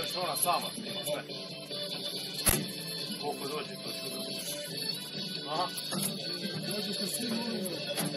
što ona sama snima sve. Koliko dođe to čudo. Aha. Dođe sa svim ovim.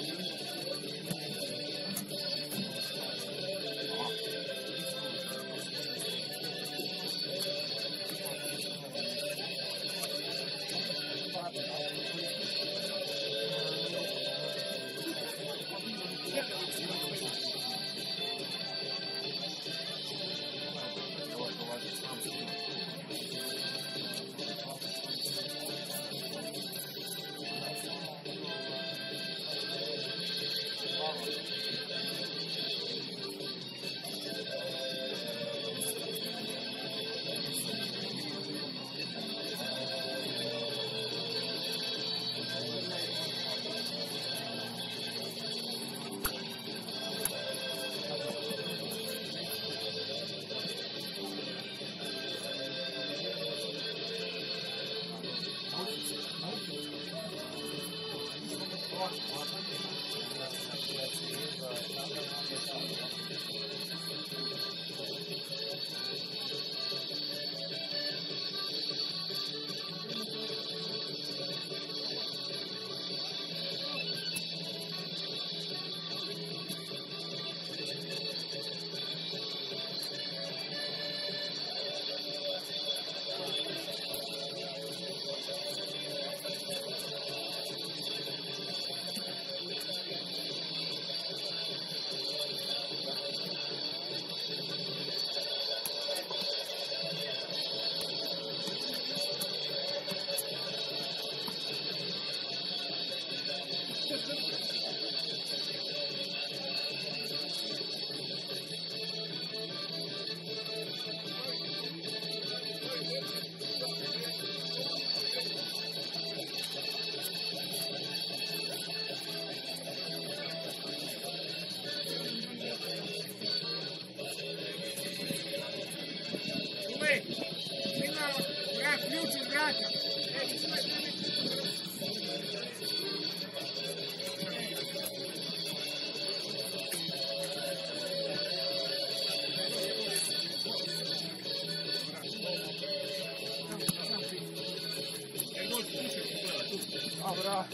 Bravo.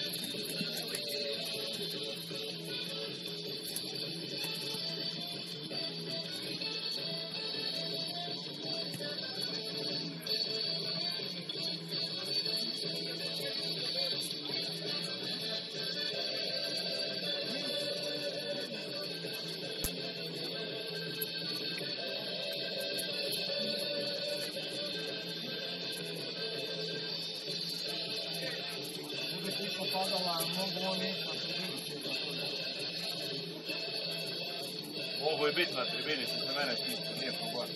Mogu je biti na tribini, što se mene tiče, nije problem.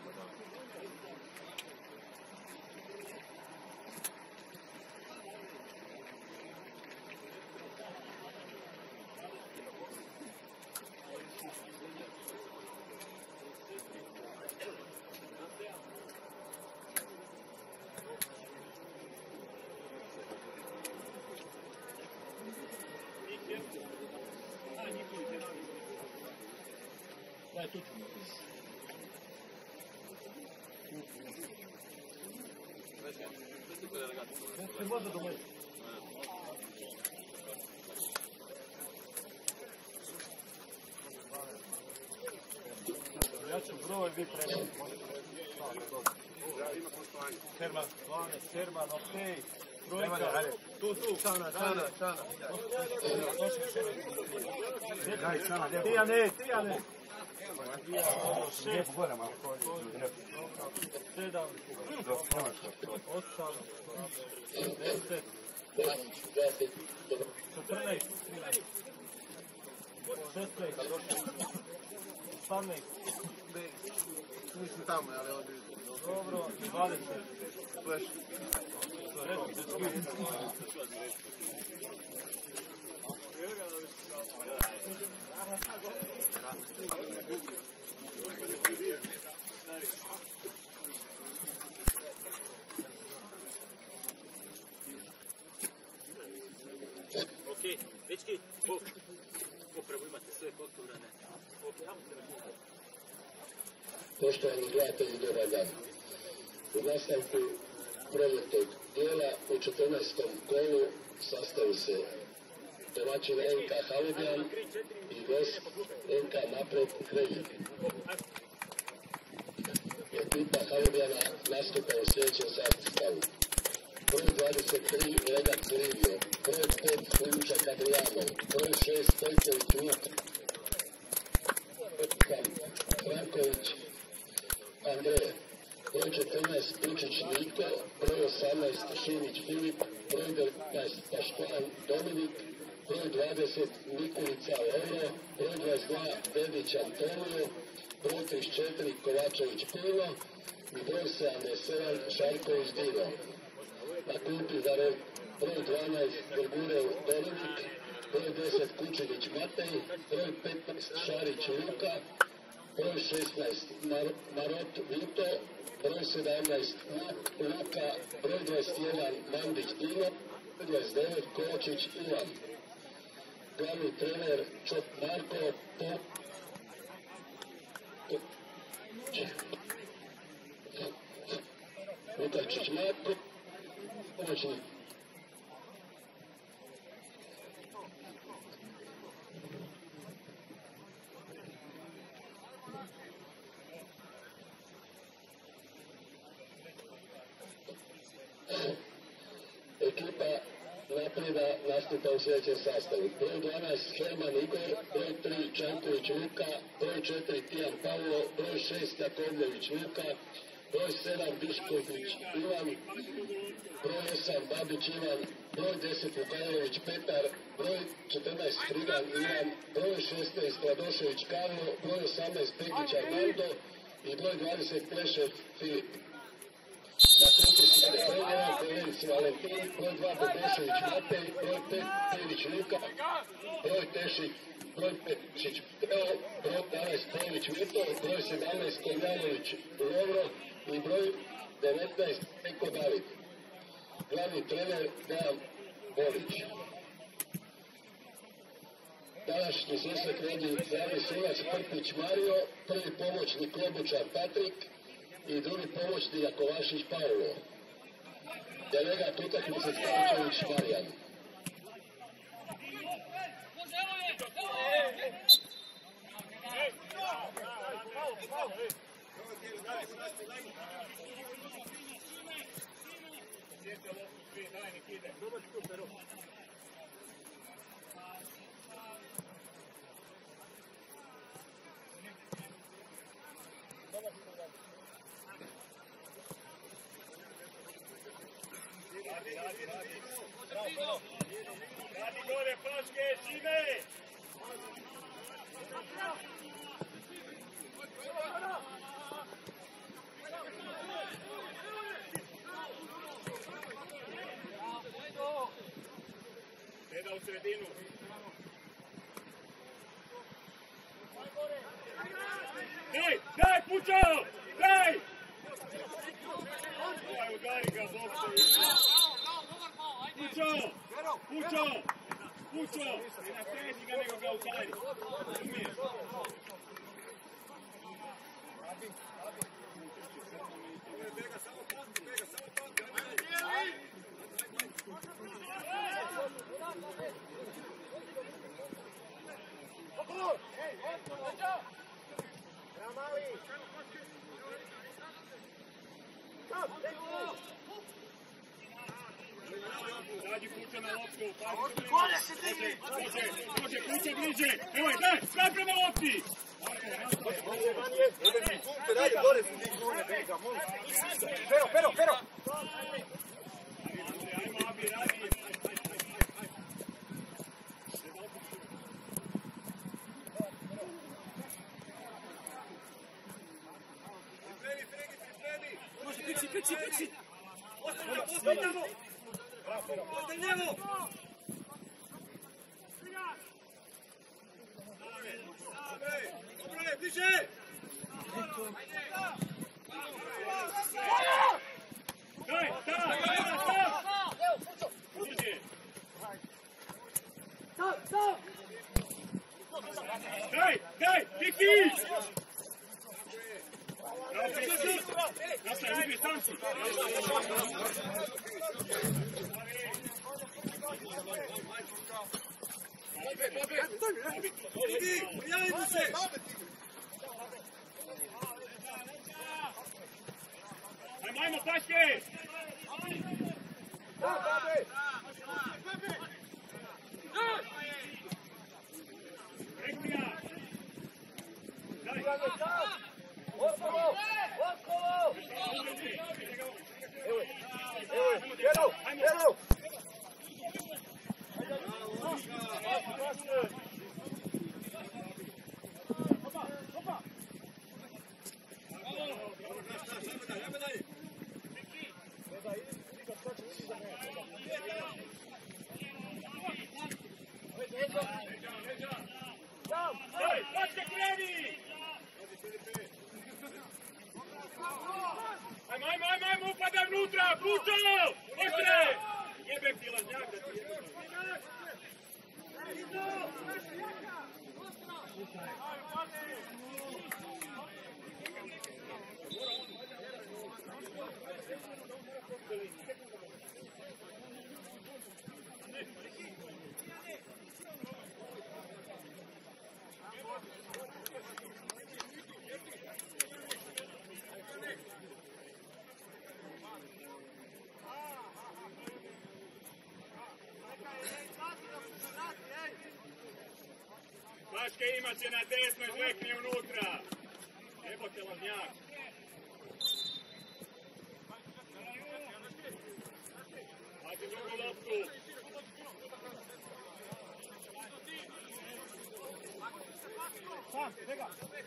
Daj tu ću. Ne može do mene. Ja ću broj, vi prema. Herman, 12, Herman, okej. Trojka, tu, Čana. Tijane. Lijepo gore malo. 7, 8, 10, 14, 16, 18. Mislim tamo, ali ovdje. Dobro, 20. Pleš. Okej, dečki, popravo imate sve potpubrane. Poštovani gledatelji, dobar dan. U nastavku proljetnog dijela u 14. kolu sastavi se domaćin NK Halebjan i gost NK Napred Hrelj. Ekipa Halebjana nastupa u sljedećem sastavu. Broj 23 Regat Livio, broj 5 Ključak Adriano, broj 6 Stojković Luka, Franković Andreja, broj 14 Pučić Niko, broj 18 Šimić Filip, broj 19 Paškovan Dominik, broj 20 Nikolica Lovro, broj 22 Dedić Antonio, broj 34 Kovačević Pilo i broj 77 Šarković Dino. Na klupi za red broj 12 Grgurev Dominik, broj 10 Kučević Matej, broj 15 Šarić Luka, broj 16 Marot Vito, broj 17 Luka, broj 21 Mandić Dino, broj 29 Kovačić Ivan. Glavni trener Čop Marko, Lukačić Marko, pomoćnik. Ekipa Napreda nastupa u sljedećem sastavu. Broj 12 Herman Igor, broj 3 Čanković Luka, broj 4 Tijan Pavlo, broj 6 Jakovljević Luka, broj 7 Bišković Ivan, broj 8 Babić Ivan, broj 10 Vukajlović Petar, broj 14 Fridan Ivan, broj 16 Vladošević Karlo, broj 18 Pekić Armando i broj 20 Plešev Filip. Na klupi se broj 1 Kolenci Valentin, broj 2 Bobošević Matej, broj 5 Pilić Luka, broj Pešić Teo, broj 12 Pović Mito, broj 17 Komjanović Lovro i broj 19 Eko David. Glavni trener Dejan Bolić. Današnji susret vodi glavni sudac Prpić Mario, prvi pomoćnik Klobučar Patrik i drugi pomoćnik Jakovašić Paolo. Delegat utakmice Stančević Marijan. Radi gore, Paške, Šime! u sredinu. Daj, Pučo! Daj! Ovaj, udari ga, Bog. Pučo! Ne nastredi ga, nego ga udari. Razumiješ? Dađi Puča na loptu. Može, Puča bliže. Evo je, daj prema lopti. Pero! Ajmo, Abi, radi. Pripremi! Ostavljamo! Dobre, bliže! Daj! Daj! Tiki! Nastavi, sam si! Prijavimo se! Ajmo, Paške! Rekcija! Daj! Oskolo! Evo! Daj, Paške kreni! Ajmo, upada vnutra, Pučo! Oštre! Jebem ti lažnjak da ti jebem. Paške imat će na desnoj, žvekni unutra. Jebote lažnjak. Hajde drugu loptu. Sam, tega!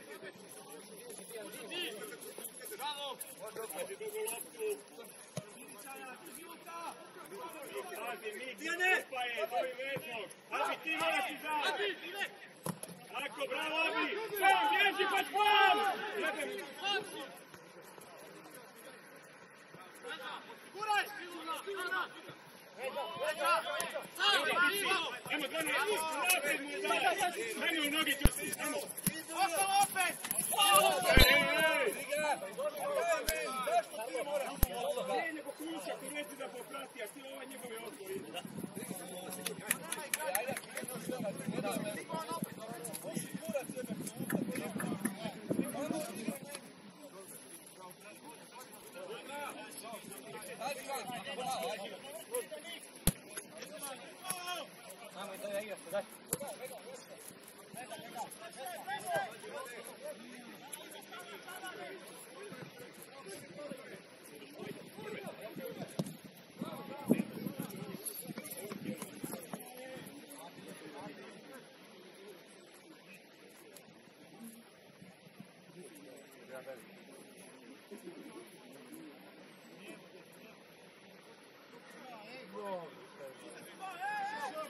Hajde drugu loptu. Pazi, Mik, grupa je, dovi veznog. Abi, ti moraš izaći. Tako, bravo, Abi. Sam, bježi, pa spam! Guraj! Ajmo, meni u nogi ću si, ajmo. Ostalo opet! Nije nego Kuća koji reci da poprati, a ti ovaj njegove odgovori.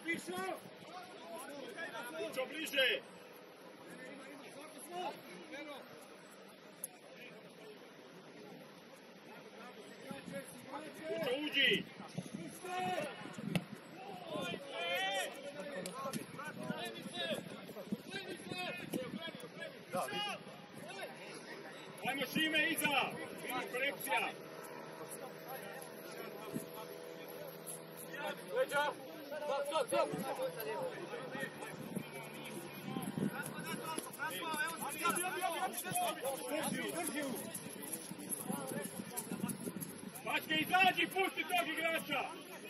Pučo bliže! Pučo uđi! Ajmo Šime iza! Vidi korekcija! Leđa! Stop! Bačke, izađi, pusti tog igrača!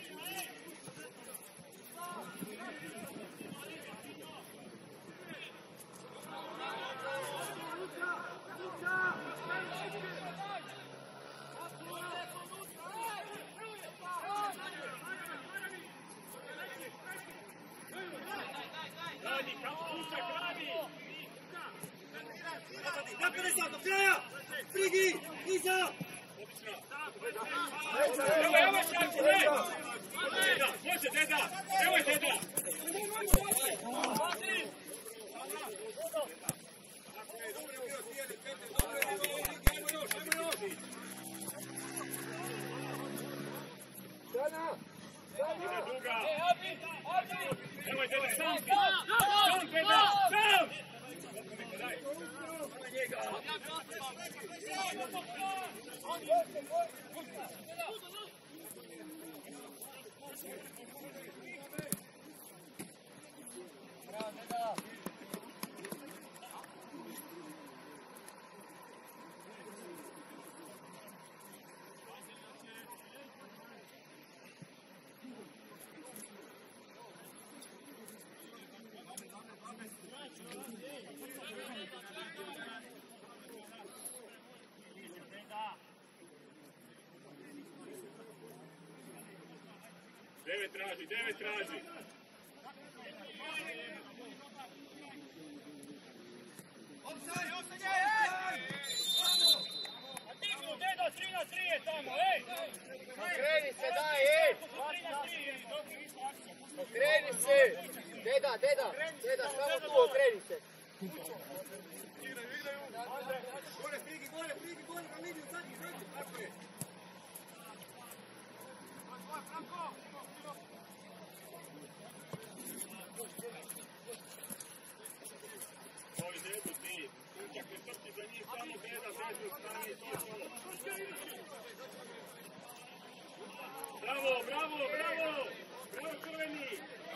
Radi, Pučak, radi! Napade sad, do kraja! Frigi, iza! Evo šanku, ne! Deda, može Deda! Evo je Deda! Ide duga! Evo je Deda, sam! Sam Deda, sam! Devet traži. Dedo, 3-3 je tamo, ej! Okreni se, daj, ej! Okreni se! Deda, samo tu okreni se! Gore, Frigi, na liniju, zadnji, tako je! Ovi Dedu ti, Pučak ne trči za njih, samo Deda, Dedu stani i to. Bravo! Bravo crveni!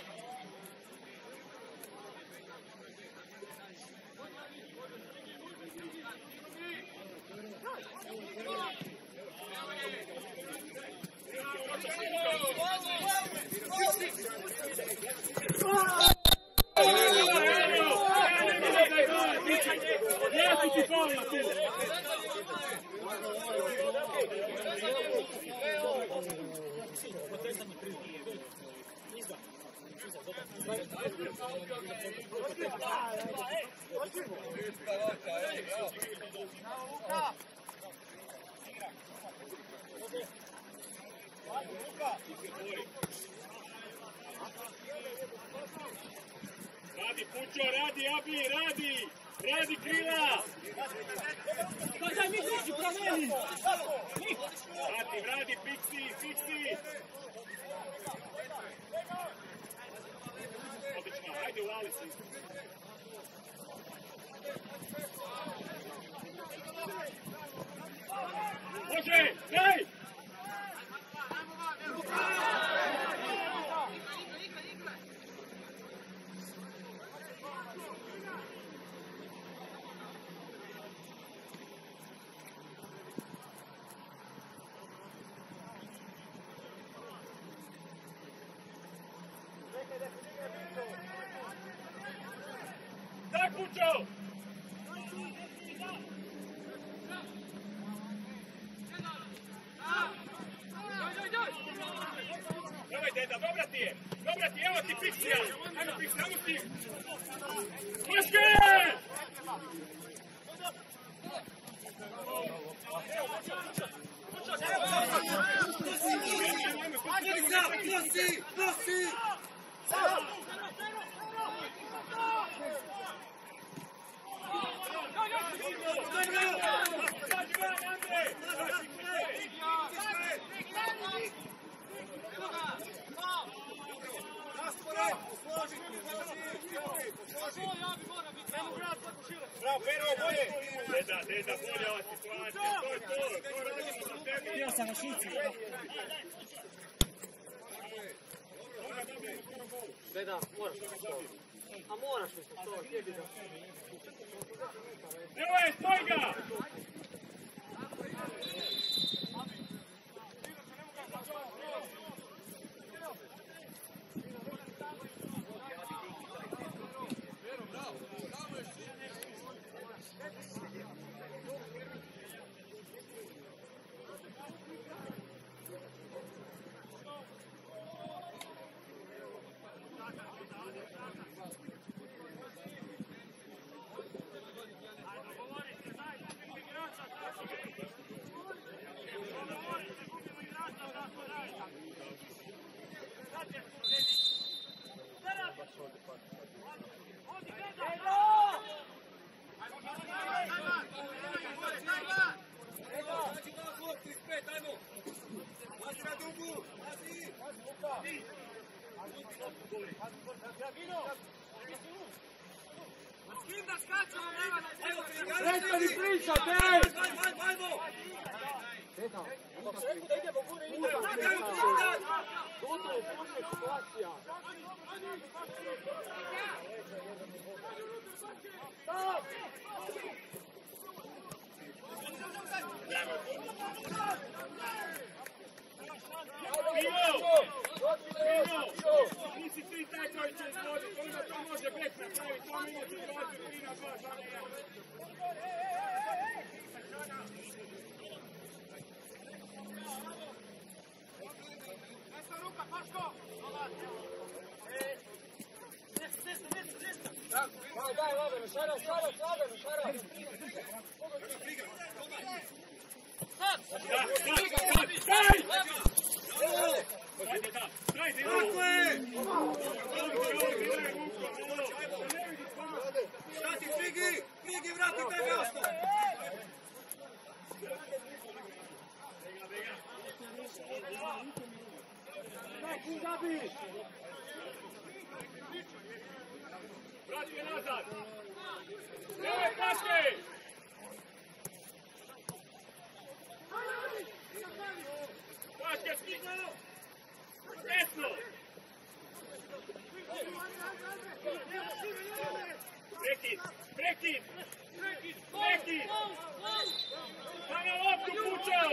Radi Pučo, radi Abi, radi krila! Daj mi kući, promeni! Radi, fiksi! Odlično, hajde uvali se! Može, daj! Daj, Pučo! Evo Deda, dobra ti je, evo ti fiksija! Ajmo fiksija, ajmo ti! Puške! Prosi! Bravo, Pero, bolje! Deda, bolja ova situacija, to je to, to radimo za tebe. Htio sam na šici. Deda, moraš mi se to. A moraš mi se to, gdje bi da... Evo je, stoj ga! Prestani pričati, ej! Deda, da idemo gore i idemo. Gotovo, počne situacija. Stop! Nisi ti taj koji će izvoditi, onda to može bek napraviti, to nije situaciju 3-2, šta ne je. Daj, lagano, šaraš! Tako je! Stati, Frigi, vrati taj mjesto! Vrati je nazad! Evo je Paške! Paške, stigno! Desno! Prekid! Samo loptu pučao!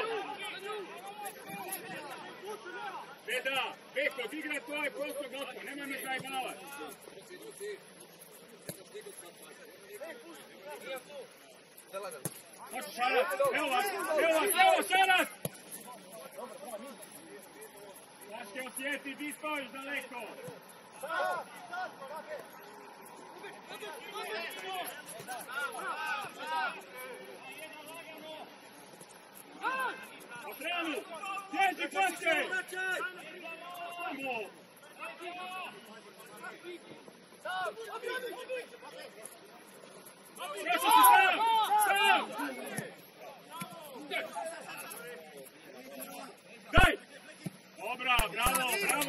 Deda, Beko, odigra to je prostor gotovo, nemoj me zajebavati. Može Šaras, evo vas, Šaras! Paške, osjeti, di stojiš daleko. Otrenu, sjeđi Paške! Samo! Sjeću si sam! Daj! Dobra, bravo!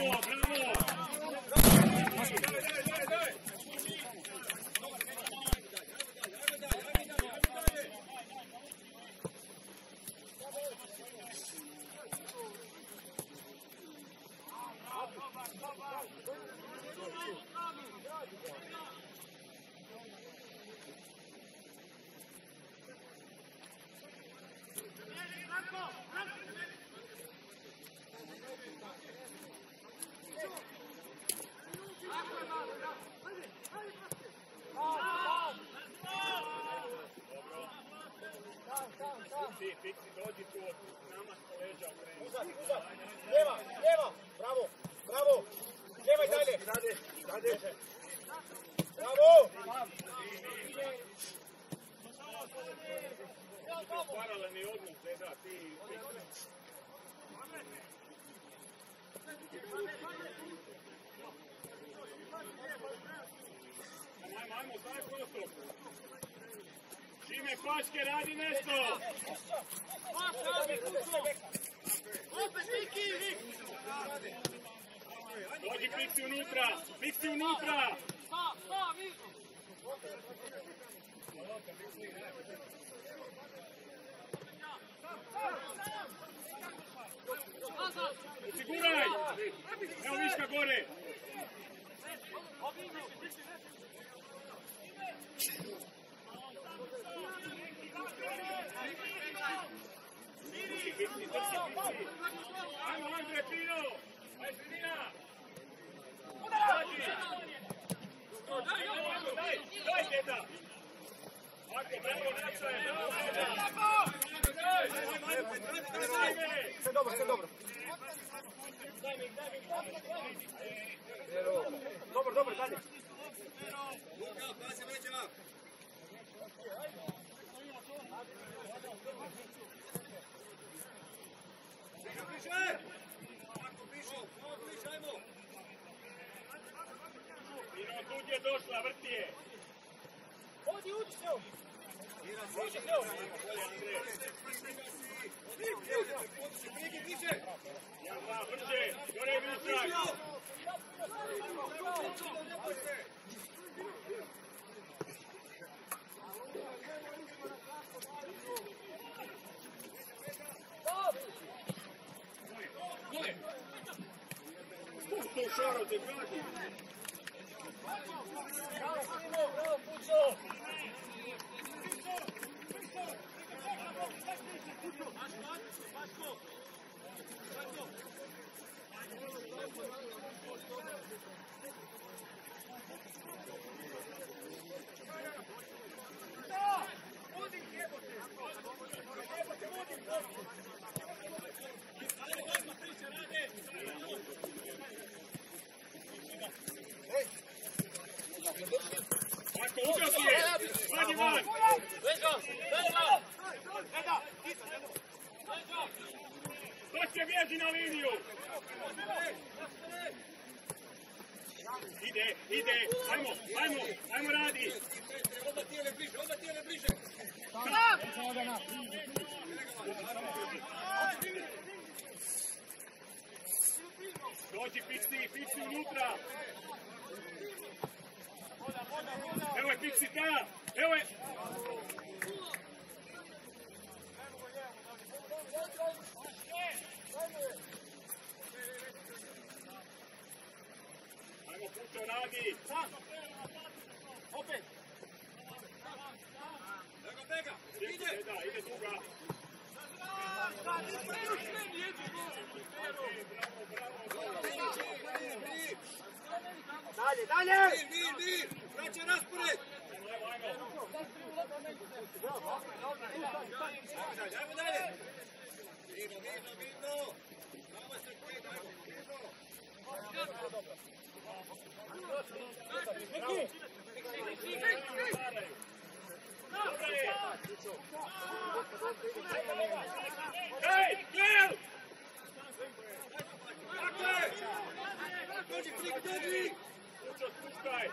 Fiksi, dođi tu od nama s koleđa okrenu. Uzad! Lijeva! Bravo! Lijevaj dalje! Bravo! Paralelni odnos, Deda, ti... Ajmo, stavi prostor. Šime Paške, radi nešto. Dođi, Piksi unutra, Piksi unutra. Osiguraj! Evo Viška gore! Ajmo, Andre, Pino! Aj, sredina! Daj, deda! Ako, bravo, naša je, bravo! Sve dobro, sve dobro. Dobro, dobro, dalje. Luka, pazi, vreće vam. Piše! Ako pišu, pišajmo. Pino, tu je došla, vrti je. Odi, uči se ovo. Uči se ovo. Ja, brže, gore Višak. To šaro te kaži. Bravo, Puco. Ako ubio si je, vadi van. Doće bježi na liniju. Ide, ajmo radi. Odmah tijele bliže. Dođi, Piksi unutra. Evo je Piksi ta, evo je. Ajmo, Puco, radi. Opet. Bega, ide. Ide druga. Dalje! Mir! Vraća raspored! Ajmo dalje! Mirno! Damo se koji, dajmo! Hej, Kleo! Dođi, Frik, dođi! Puco, spuštaj!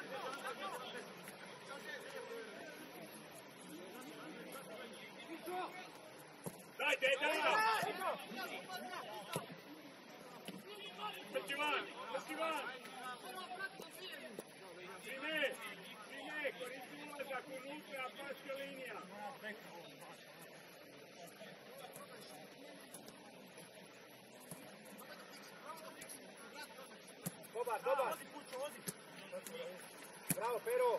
Daj, deda! Trči van! Prime, koristi ulazak unutra, paška linija. Dobar! Bravo, Pero!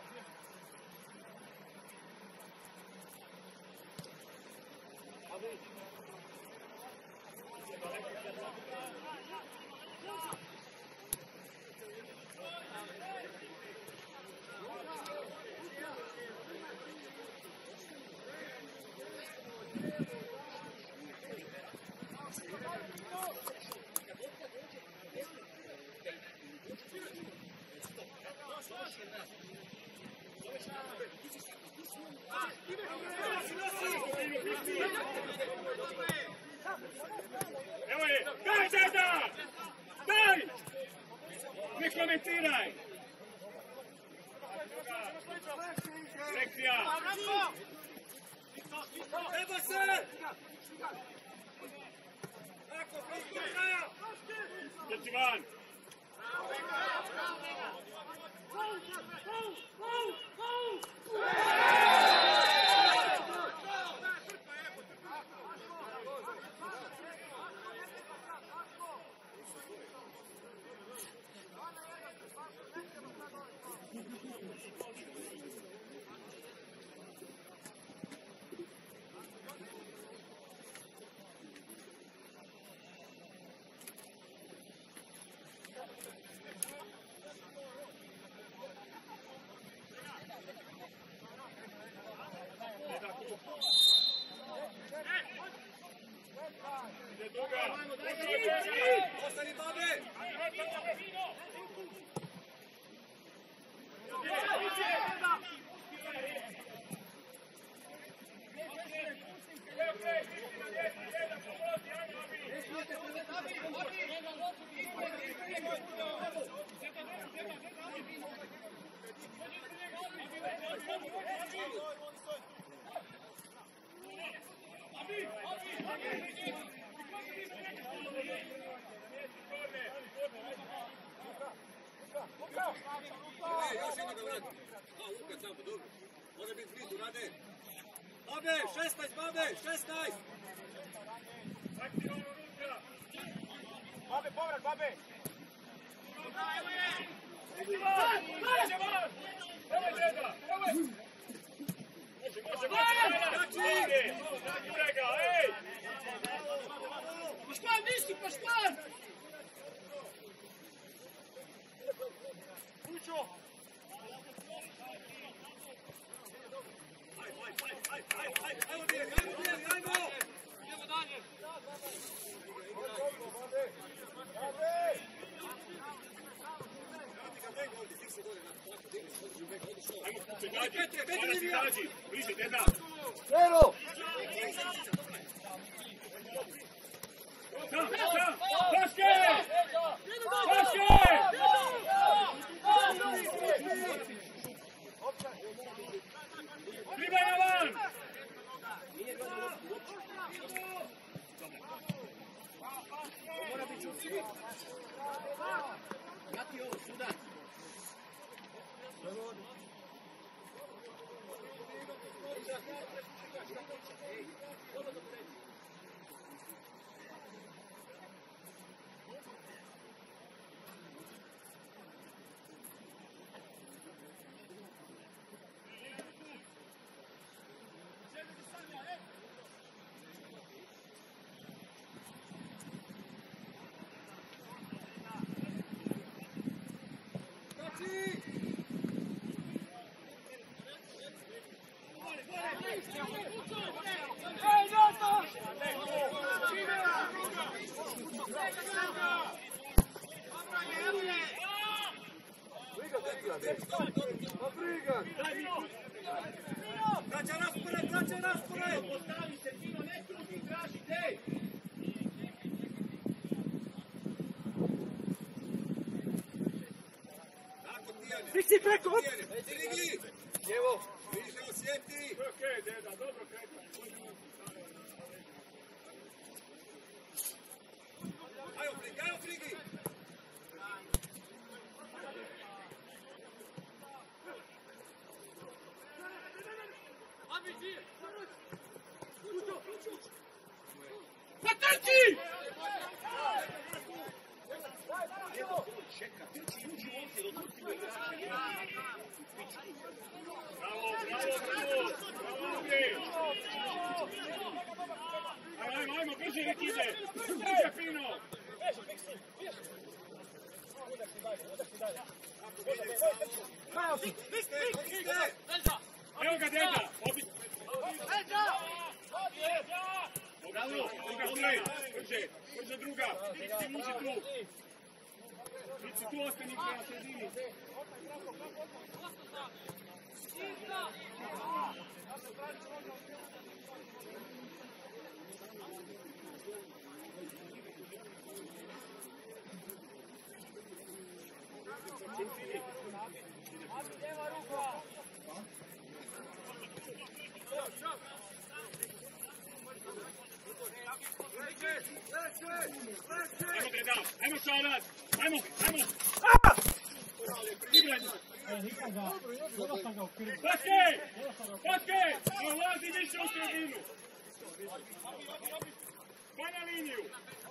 Evo je, daj deda! Daj! Ne komentiraj! van! Ostani babe! Još jedno ga vrati. A, Luka, samo, dobro. Može biti blizu, Rade. Babe, 16, babe, 16! Aktivno ruka! Babe, povrat, babe! Može van! Evo je deda! Evo je! Može! Gure ga, ej! Paškvar, nisi, paškvar! Kućo! Ajmo, bijeli, ajmo! Idemo dalje! Dađi, bliže, deda! Evo! Paške! Paške! Pribaj na van! Vraća raspored, vraća raspored! Postavi se, Tino, ne drugi, tražite! Tako, Tijane! Fiksi preko! Tijane, Tijane! Evo! Više osjeti! Okej, deda, dobro kretaj. Ajmo, Frigi! Patrci! Bravo, bravo! Ajmo, brže nek ide! Brže, Pino! Evo ga, deda! Bravo, druga strana! Brže druga! Ti muži tu! Ti tu ostani na sredini! Frigi! Ajmo Gredal, ajmo Šaran, ajmo! Igraj! Paskej! Ne ulazi više u sredinu! Pa na liniju!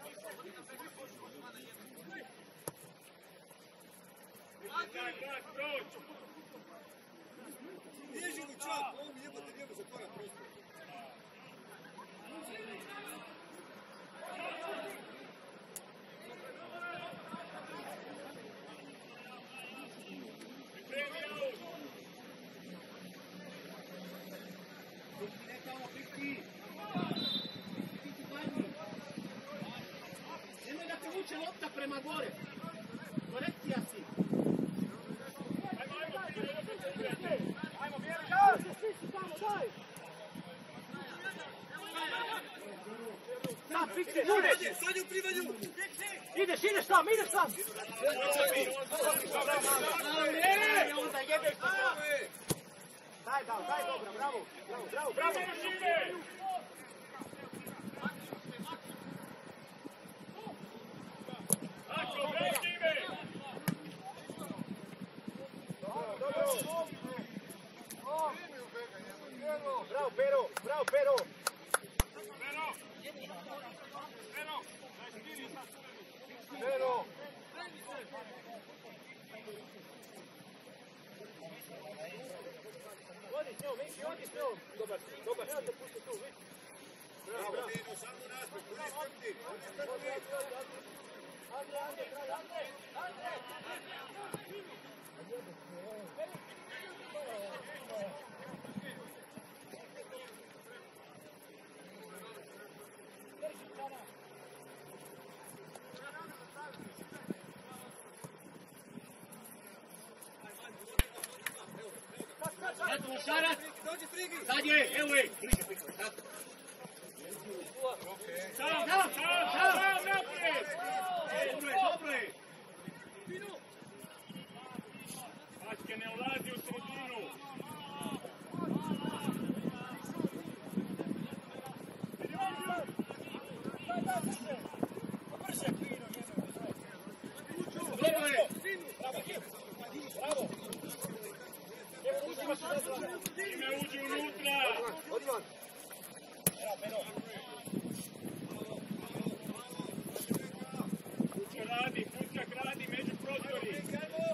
Tak, proć! Bježi mu čak, on jebate njemu zatvara prostor. Nemoj da te vuče lopta prema gore. Korekcija si. Sam, fiksi, ideš! Sad je u privanju! Ideš sam, ideš sam! Onda jedeš po gore. Daj, dobro, bravo! Bravo, Mašine! Ako, bravo, Ime! Bravo, Pero! Pero! Pero! Odi s njom! Dobar. Evo te pusti tu, vidi. Bravo, Dino, samo naspred, pusti strpni. Eto, Šarat! Dođi Frigi! Sad je, evo je! Sam, naprijed! Dobro je! Pačke ne ulazi u sredinu! Dobro je! Ime uđi unutra! Pučak radi među prostori!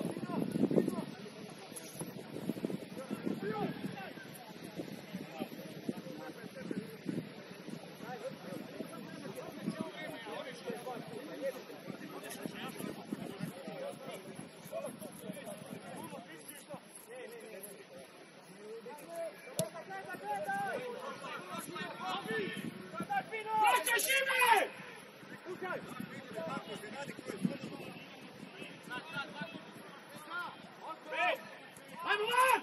Hoćeš Ime! Ajmo van!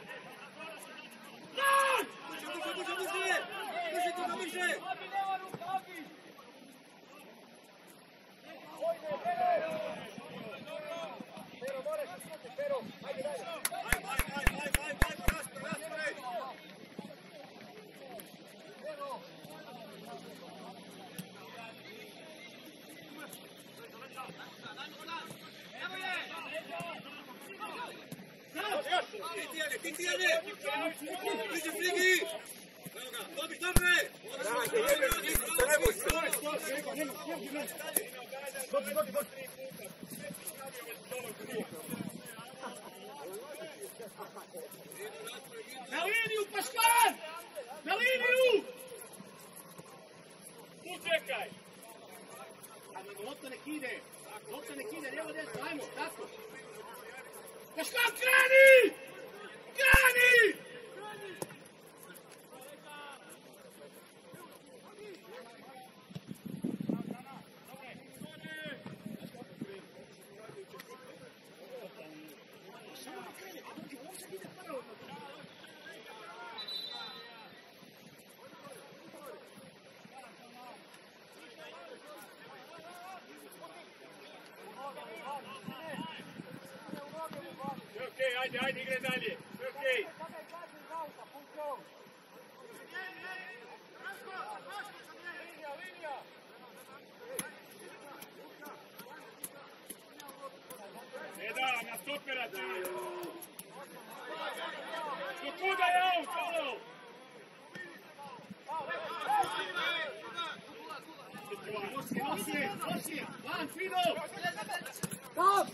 Van! Brže! Tijane! Bliže Frigi! Evo ga, dobiš dobre! Na liniju, Paškan! Na liniju! Tu čekaj! Lopta nek ide, lijevo desno, ajmo, tako. Paškan, kreni! Kreni! Ajde, igre dalje. Okej. operativno. Do kuda je aut, alo? Nosi, van, Fido! Stop!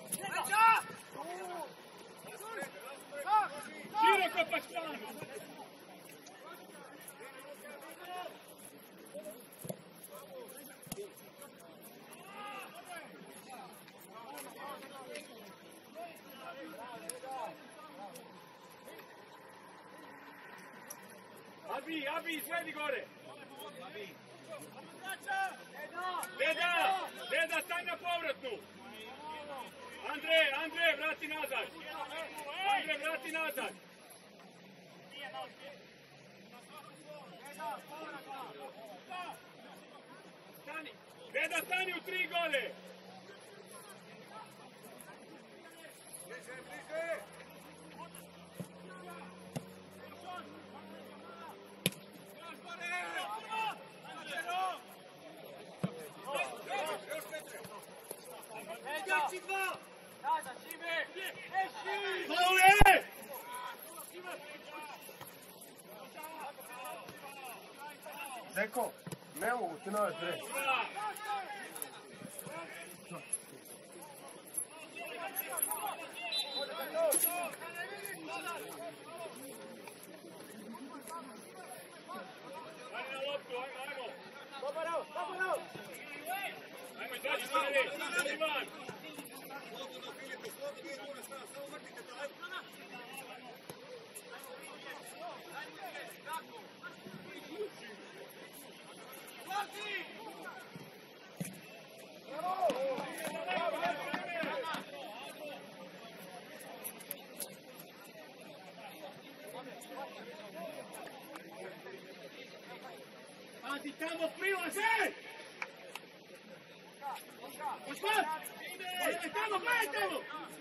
Široko pa špan! Abi, izvedi gore! Deda, stань na povratnu! Andre, vrati nazad! Andre, vrati nazad! Deda, stani u 3 gole! Zeko, ne mogu ti nove pre. Ajde na loptu, ajmo! Dobro! Ajmo, izađi, Ivan! Pazi tamo, prilaze! Gospod! Gledaj tamo!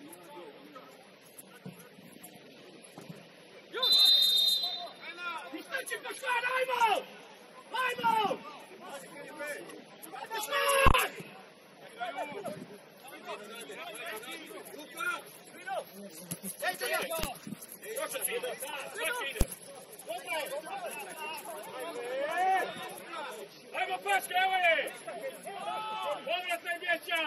Istači Pošvan, ajmo! Pošvan! Ajmo Paška, evo je! Povratna dječja!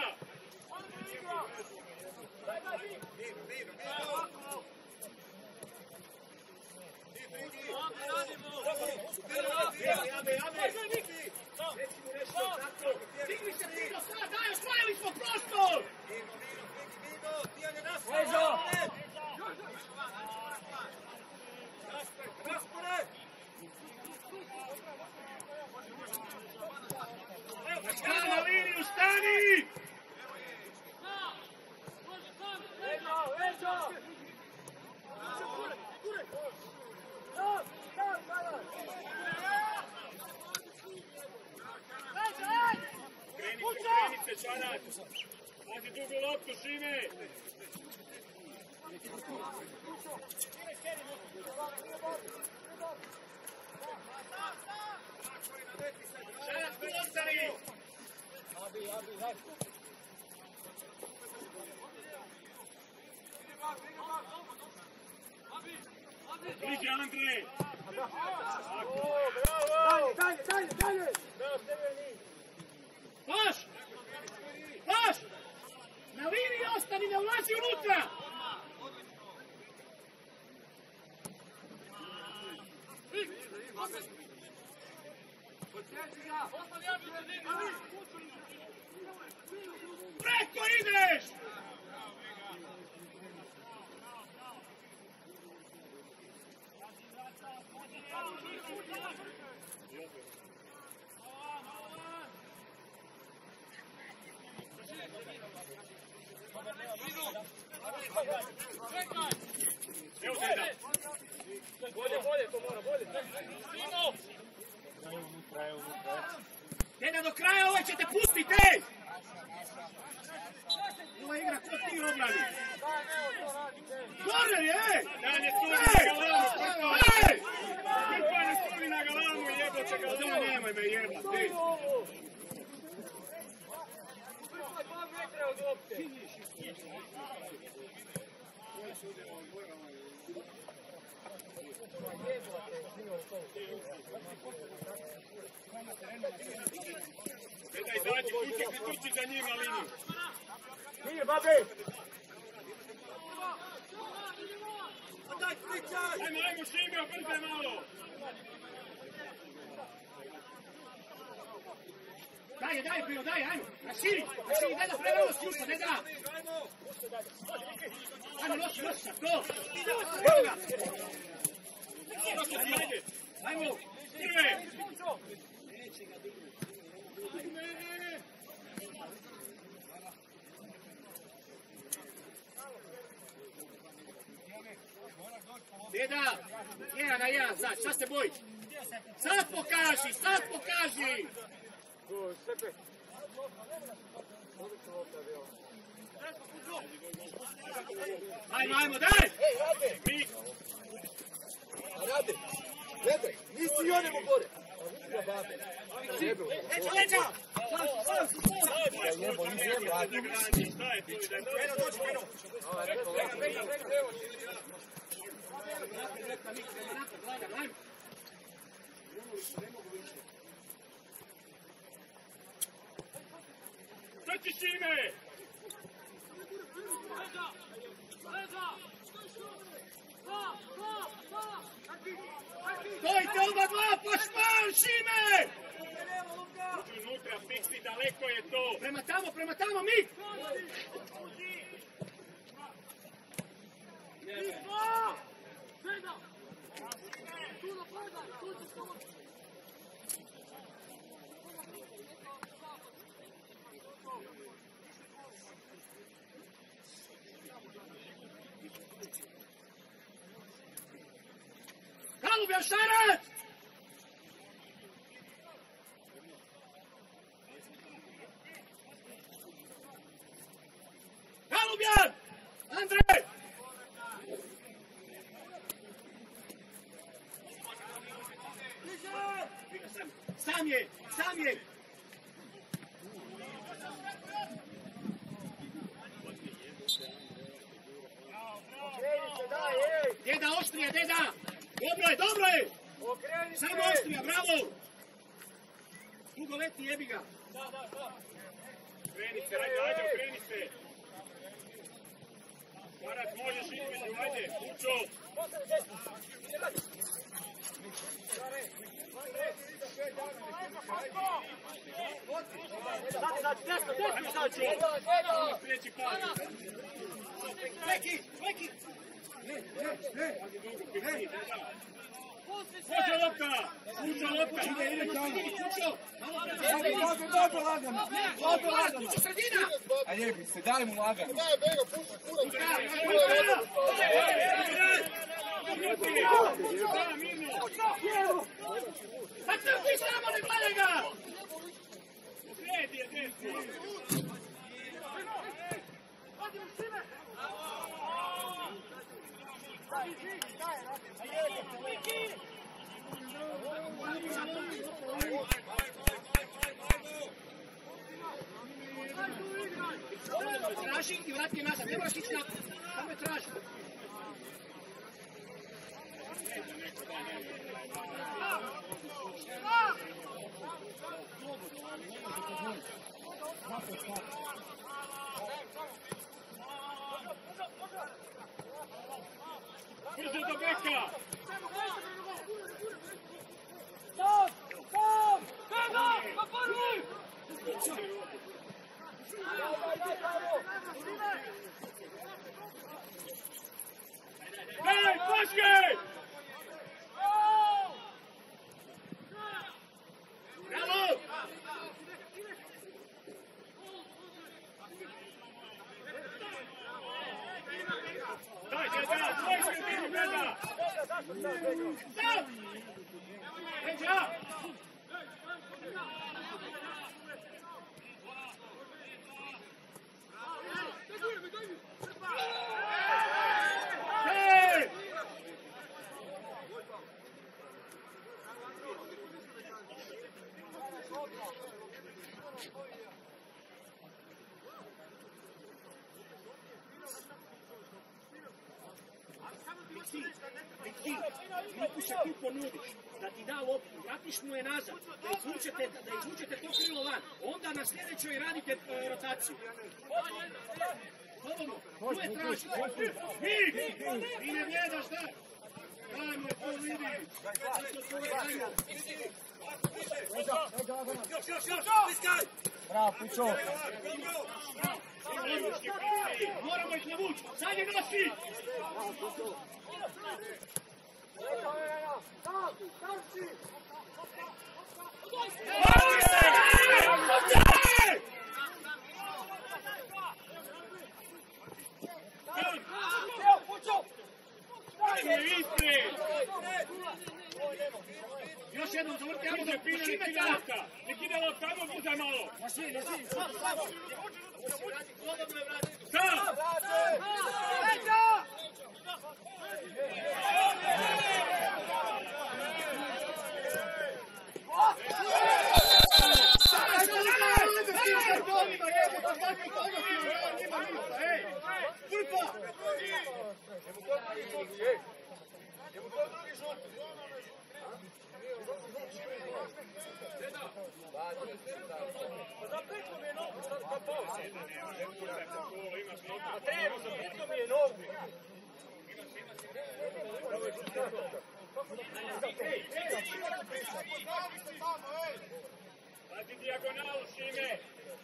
Digli se Fido, sada daj, osvojili smo prostor! Ezo! Stani na liniju, stani! Ezo! Kreni se, Čanak! Pazi dugu loptu, Šime! Čanak, postani! Bliže, Andre! Dalje! Paš! Na liniji ostani, ne ulazi unutra! Preko ideš! Evo bolje, to mora, bolje. Deda, do kraja ovaj će te pustiti, ej! Ova igra ko ti obrani. Korner je, ej! Dalje sturi na galamu, ej! Krpane sturi na galamu i jeboće ga da, nemoj me jebat, ej! Gledaj, izađi, kući za njima liniju. Nije, babi! Ajmo, Šime, obrze malo. Daj, Pio, ajmo. Širi, Deda, prema vas, Juša, Deda. Ajmo, nosi, to. Ajmo. Prve. Deda, 1-1, znači, šta se bojiš? Sad pokaži! Ajmo, daj! Rade, gledaj, nisi i onemu gore. Leđa! Šta ćeš ime? Stojite oba dva, pošpan, Šime! Uđi unutra, fiksni, daleko je to. Prema tamo, mi! Kalubjan, šarac! Kalubjan! Andrej! Sam je! Deda, oštrija, Deda! Dobro je! Samo oštrija, bravo! Dugo leti, jebi ga! Kreni se, kreni se. Marac, možeš između, ajde, Učo. Sljedeći par. Leki! Može lopta! Učo lopta! Ide Čučo! Dobro lagano. Čučo, sredina! A jebi se, daj mu lagano. Pa trpi samo, ne gledaj ga! Sredi je desno! Traži i vrati je nazad, ne moraš ići napred, samo je traži. Brzo do beka! Hej, paške! Bravo! Daj, Deda, tvoj sredini, Deda! Stop! Leđa! Hej! ti, Miku se ti ponudiš, da ti da loptu, vratiš mu je nazad, da izvučete to krilo van, onda na sljedećoj radite rotaciju. Slobodno, tu je traži. Ti ne gledaš, da? Dajmo, to vidi. Još, Bravo, Pućo. Moramo ih navući, sad je nosi! Još jednom zavrti, ajmo da pina, nek ide lopta, ajmo bude malo. Hadi dijagonalu, Šime!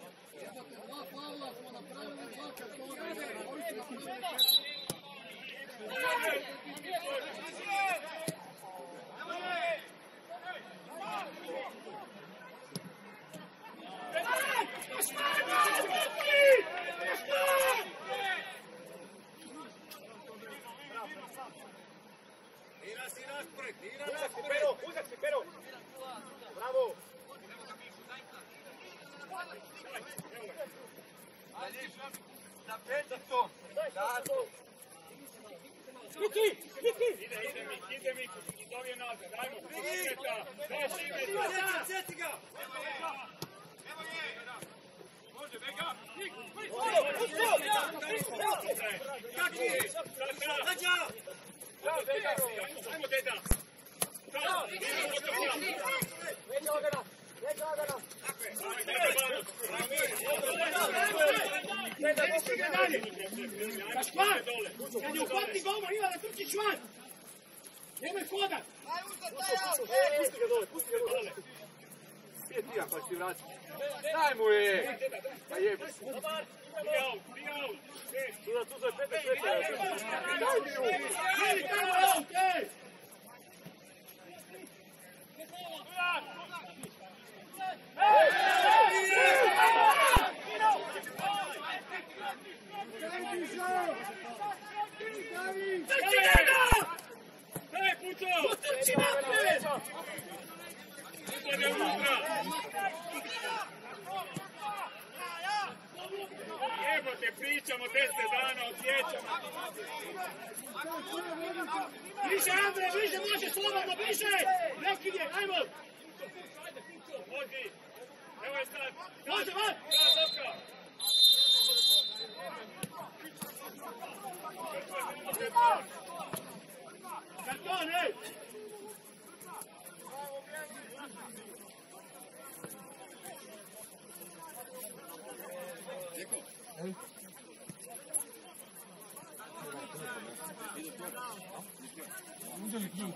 Uzak si, Pero! Bravo! Na 500! Ide mi, dobije nazad, dajmo! Sjeti ga! Može, Vega! Kaki je! Hađa! Ajmo, deda! Kašpar! Kad je uhvati golman, ima da trči čvan! Nemoj hodat! Pusti ga dole! Nije tija pa si vrati. Daj mu je! Pa jebi. Tu je 5 sveta. Daj mi ju! Ili tamo out, ej! Daj, Pućo! Utrči napred! Pućo je unutra! Jebote, pričamo 10 dana, osjećamo. Bliže, Andrej, bliže, može, slobodno, bliže! Prekinje, ajmo! Vozi! Evo je sad! Može, van! Karton, ej! Uzeli ključ.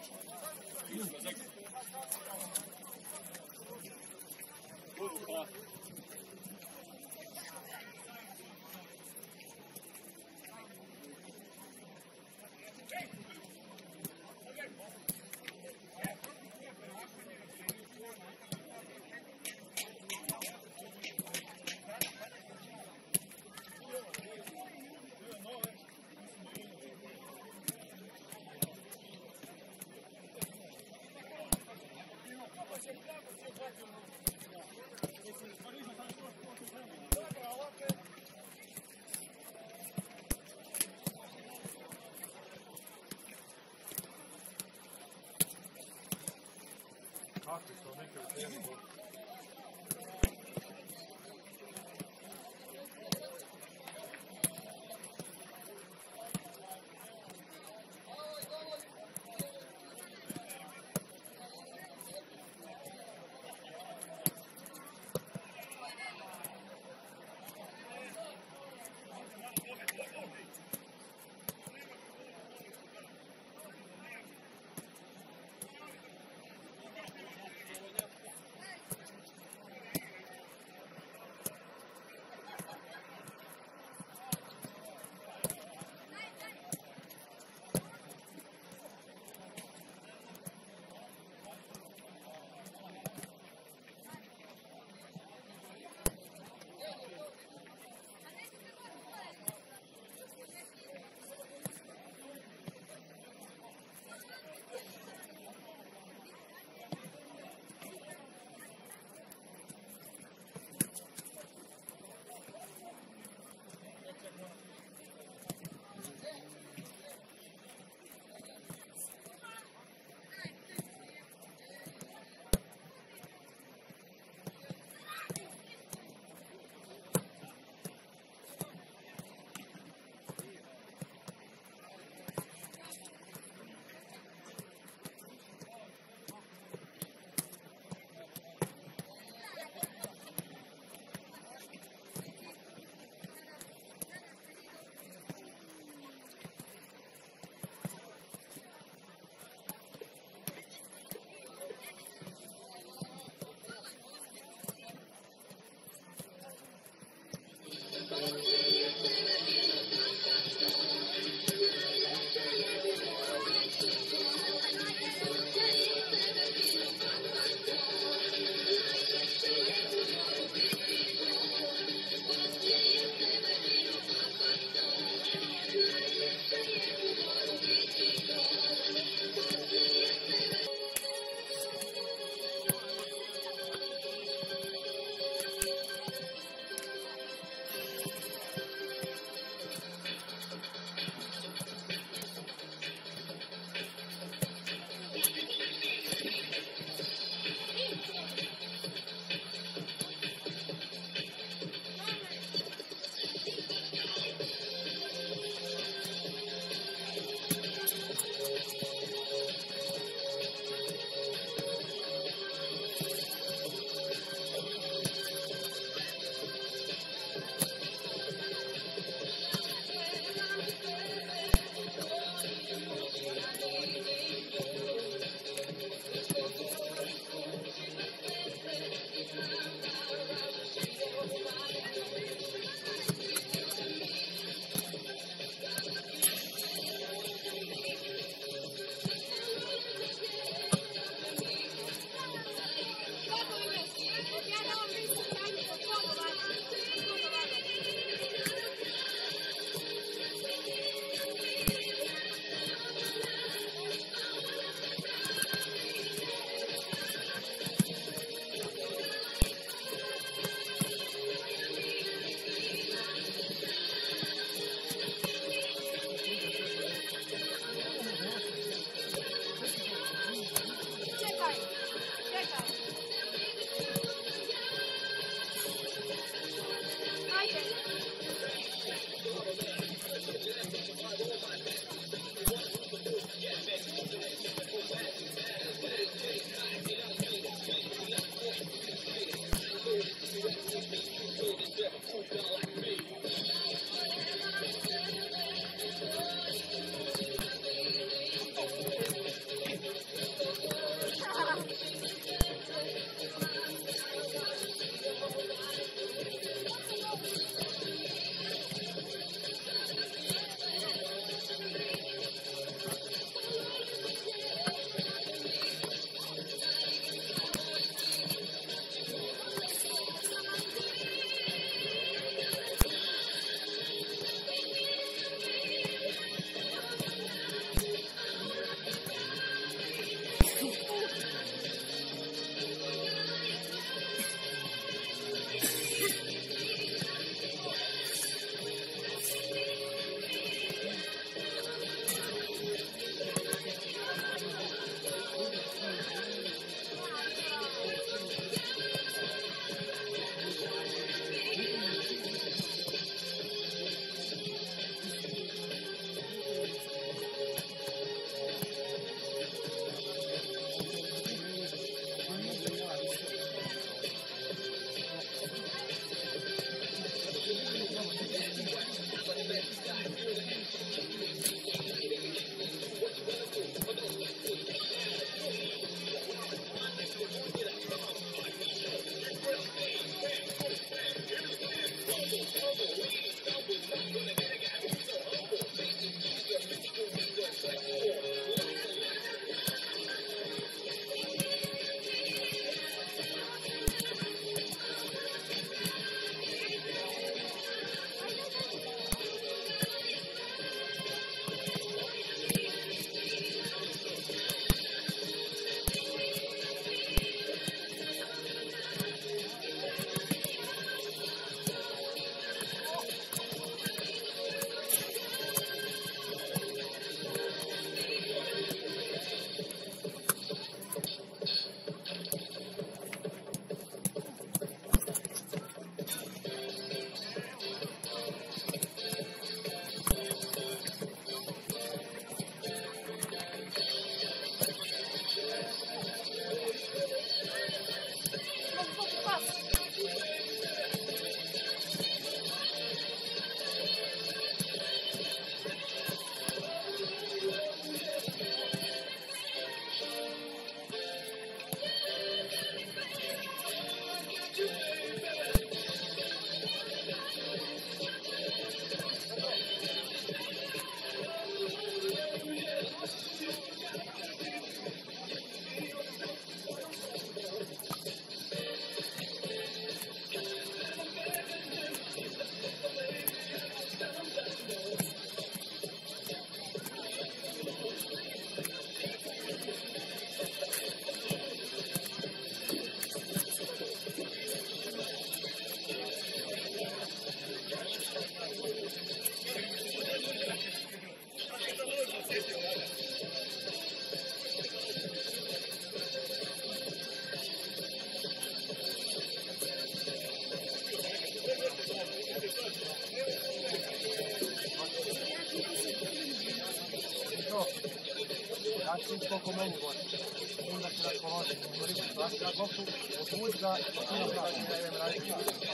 Ti koliko meni gore. Onda se raspoloži. Znači na koptu, otući ga, ti napravi, da idem raditi.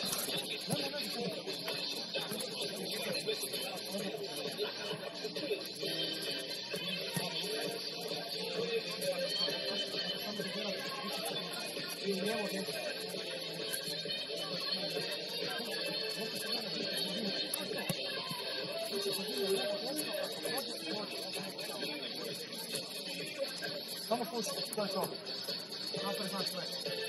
Samo puši, to je to. Napravi znaš sve.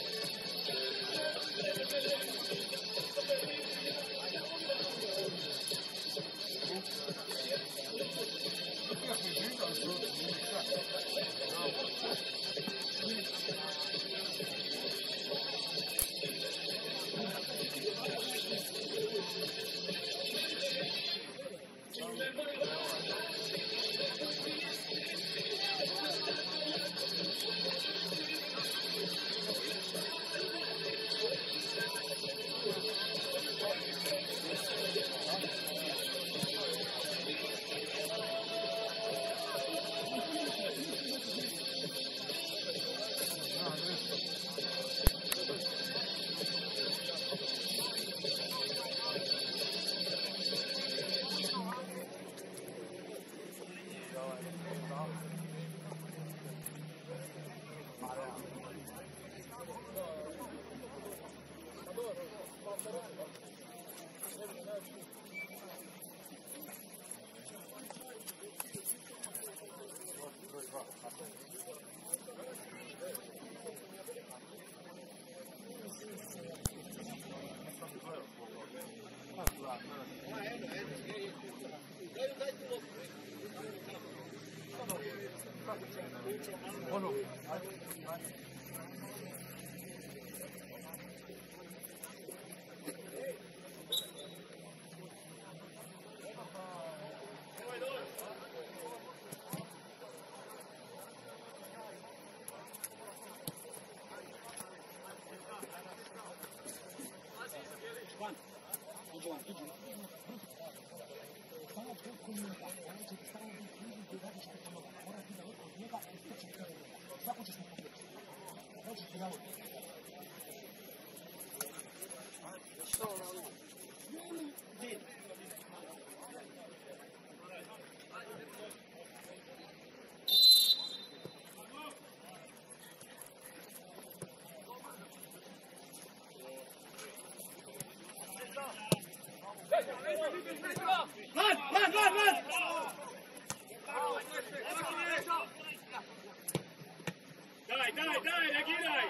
Daj, reagiraj!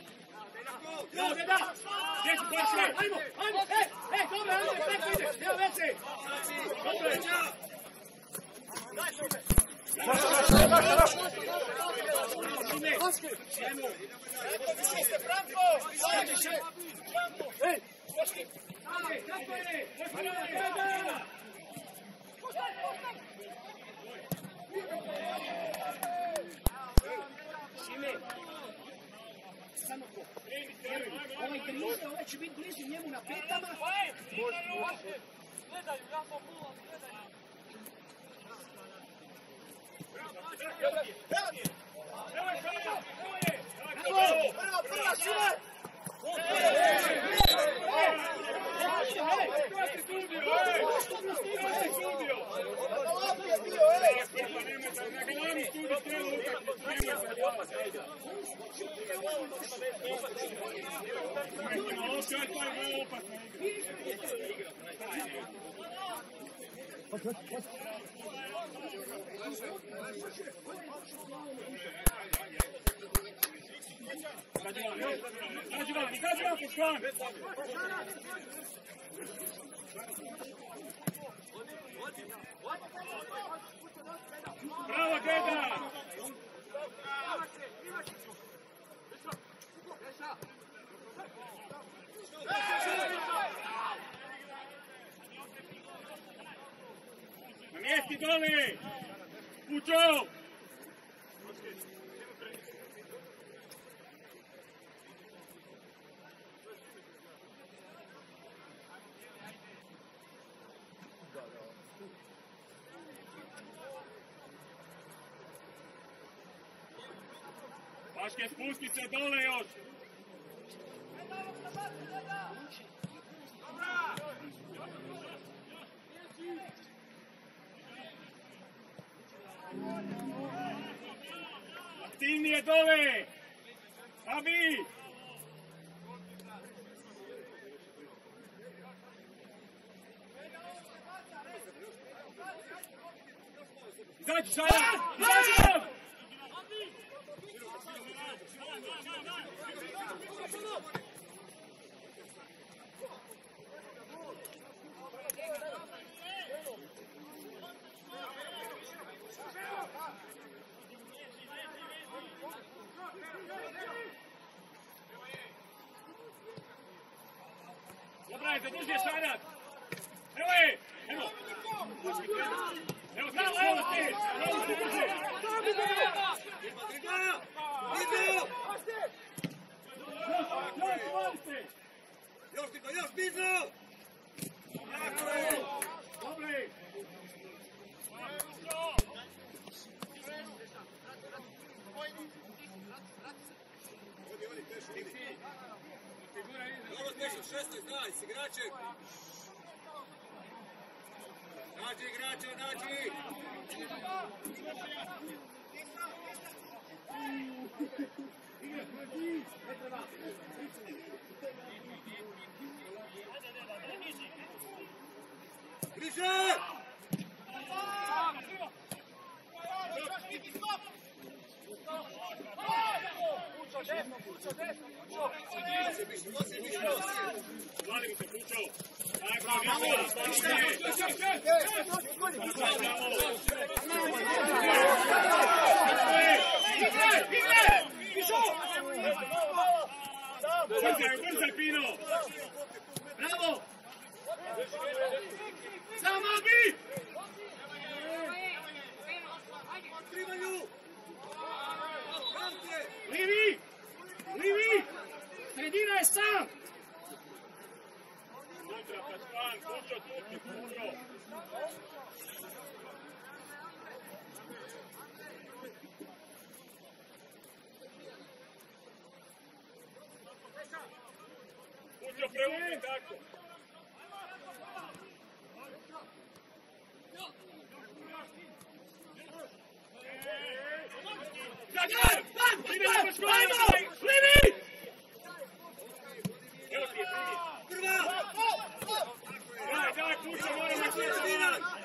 Ne da! Gdje si pošli? Ajmo! Dobro, ajmo, tako ide! Evo veze! Dobro je! Šime! Šeste, Franko! Ej! Ajde, tako je! Šime! Samo to. Ovaj grize, ovaj će biti blizu njemu na petama. Gledaj, ja sam pula, gledaj. Prva, Šime! Bravo, Deda! Na mjesti dole! Pučo! Daške, spusti se dole još. Aktivnije dole! Abi! Izađi, Šaran! Izađi! Dobra, zadrži je Šaran! Evo je! Evo! Evo, znamo, evo ti! Evo ti drži! Još, Niko, još, Bizo! Dobri! Odi, Tešu, idi. Dobro, Tešu, 16, daj, s igračem. Nađi igrača, nađi! Bliže! Hvala se, Pučo! Tako, Brzaj, Pino! Bravo! Samo bi! Livi! Livi! Sredina je sam! Sutra, Kašpan, Pučo, tuti, Pučo! Pučo, preuzmi tako! Zagar! Livi! Evo ti je, Livi! Daj, Pučo, moramo se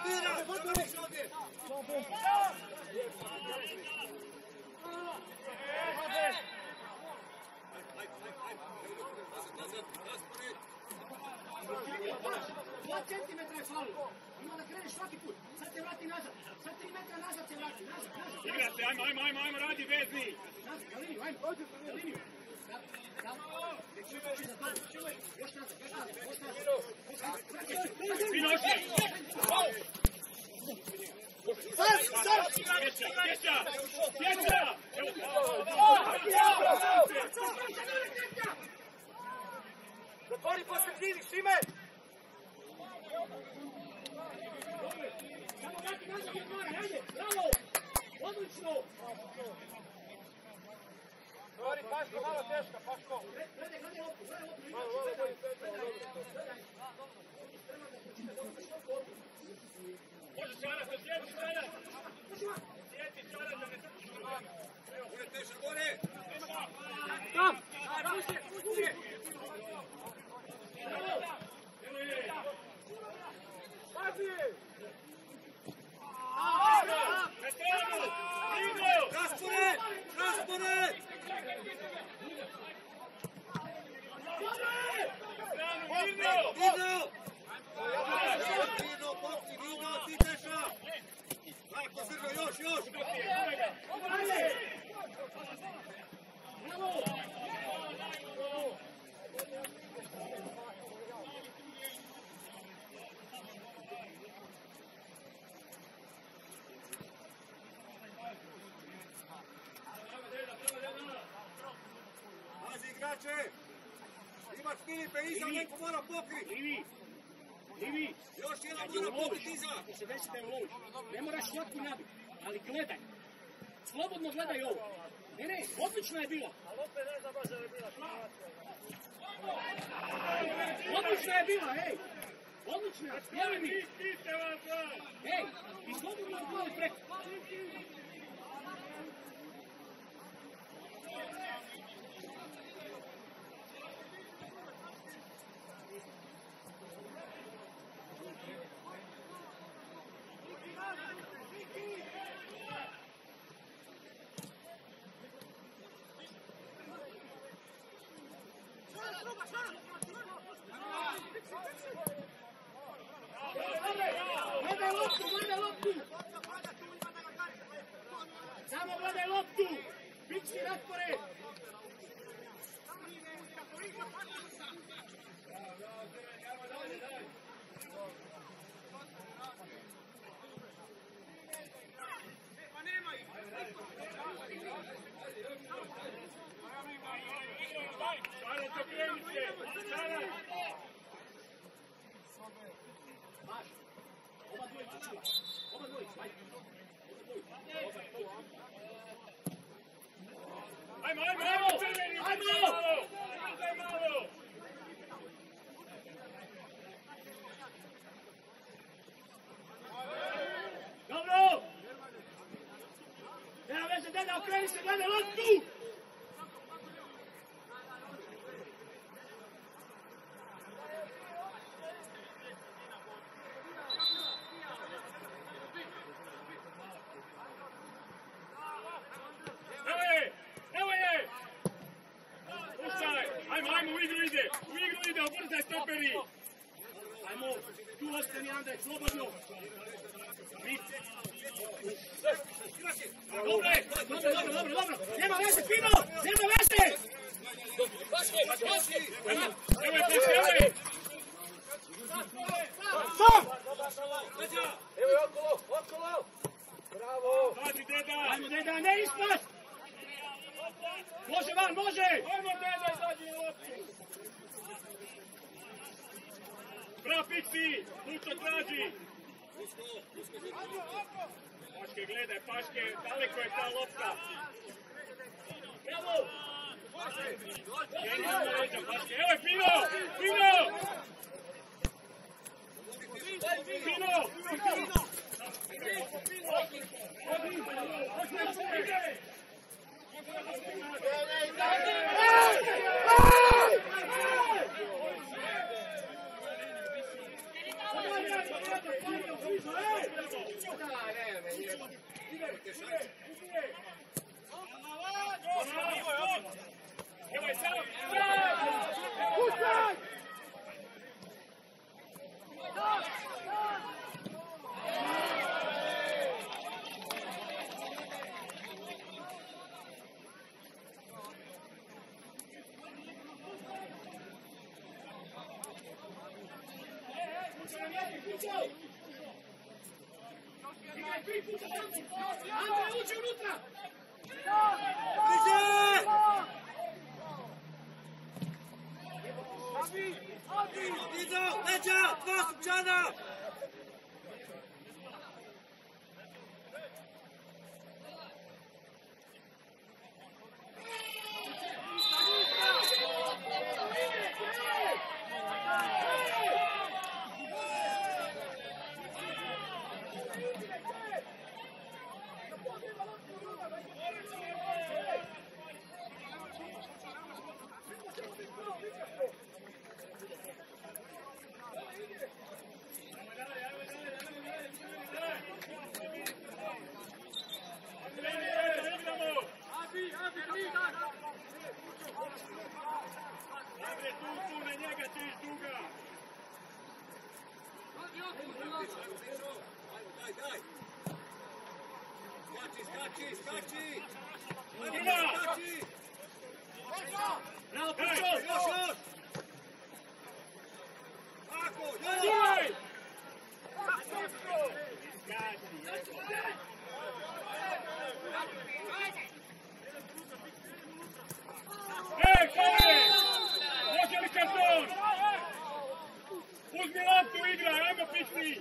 Dva centimetra je falo. Ima da kreneš svaki put. Sad te vrati nazad. Sad 3 metra nazad se vrati. Nazad. igrate, ajmo, radi vezni. Nazad, na liniju, ajmo. Na liniju. Još nazad. Pinoši! Sjeća! Zatvori posredini, Šime! Samo vrati nazad i otvara, ajde, bravo! Odlično! Govori, Paško, malo teška, Paško! Gledaj loptu, Može Čarat, sjeti Čarat! Sjeti Čarat da ne trči! Bude Teša gore! Tam! Pusti! Evo je! Pazi! Na stranu! Igro! Raspored! Raspored! Igro! Igro! Igro, popni, Igro, ti Teša! Lako, Srđo, još! Pazi igrače! Imaš Filipe iza, neko mora pokriti! Livi! Još jedan mora pokriti iza! Ako se desi da je loviš, ne moraš šlotku nabiti, ali gledaj. Slobodno gledaj ovo. Ne, odlično je bilo. Ali opet ne znam baš da je bila situacija. Odlično je bila, hej. Odlično je, vjeruj mi. Pite vam plan! Hej, i slobodno odgovori preko. Gledaj loptu! Samo gledaj loptu! Fiksni raspored! Šaran, to krenite! Šaran! Oba dvojica čuva. Oba dvojica, ajde. Ajmo, crveni! Ajmo! Ajde malo! Dobro! Nema veze, deda, okreni se, gledaj loptu! Evo je! Puštaj! Ajmo, u igru ide, obrzaj stoperi! Ajmo, tu ostani Andrej, slobodno. Dobro. Nema veze, Pino! Nema veze! Evo je Paške! Evo je okolo! Bravo! Pazi, deda! Ajmo, deda, ne ispast! Može van, može! Ajmo, deda, izađi na loptu! Bravo, Piksi! Lučo traži! Paške, gledaj, Paške, daleko je ta lopta! Evo! Paške, evo je Pino! Pino! Evo je sam! Andrej, uđi unutra! Ido, leđa, dva Supčana! Skači! Bravo, Pičo! Ako, Čuvaj! Kone! Može li karton? Uzmi loptu, igraj, ajmo Piksi!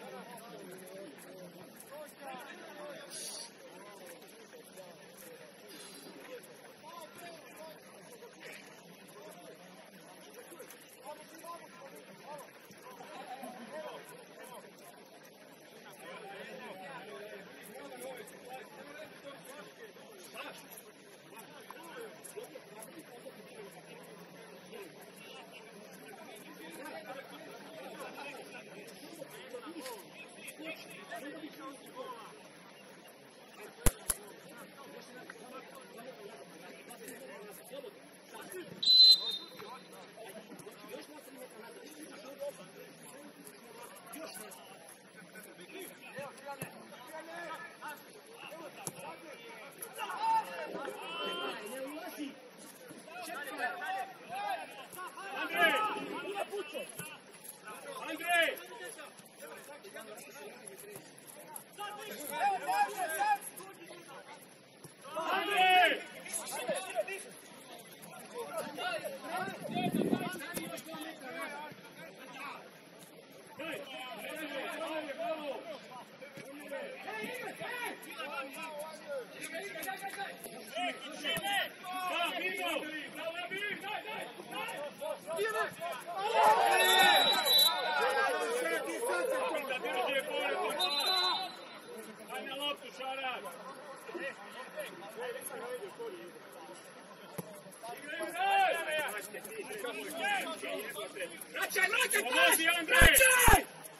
Vraćaj!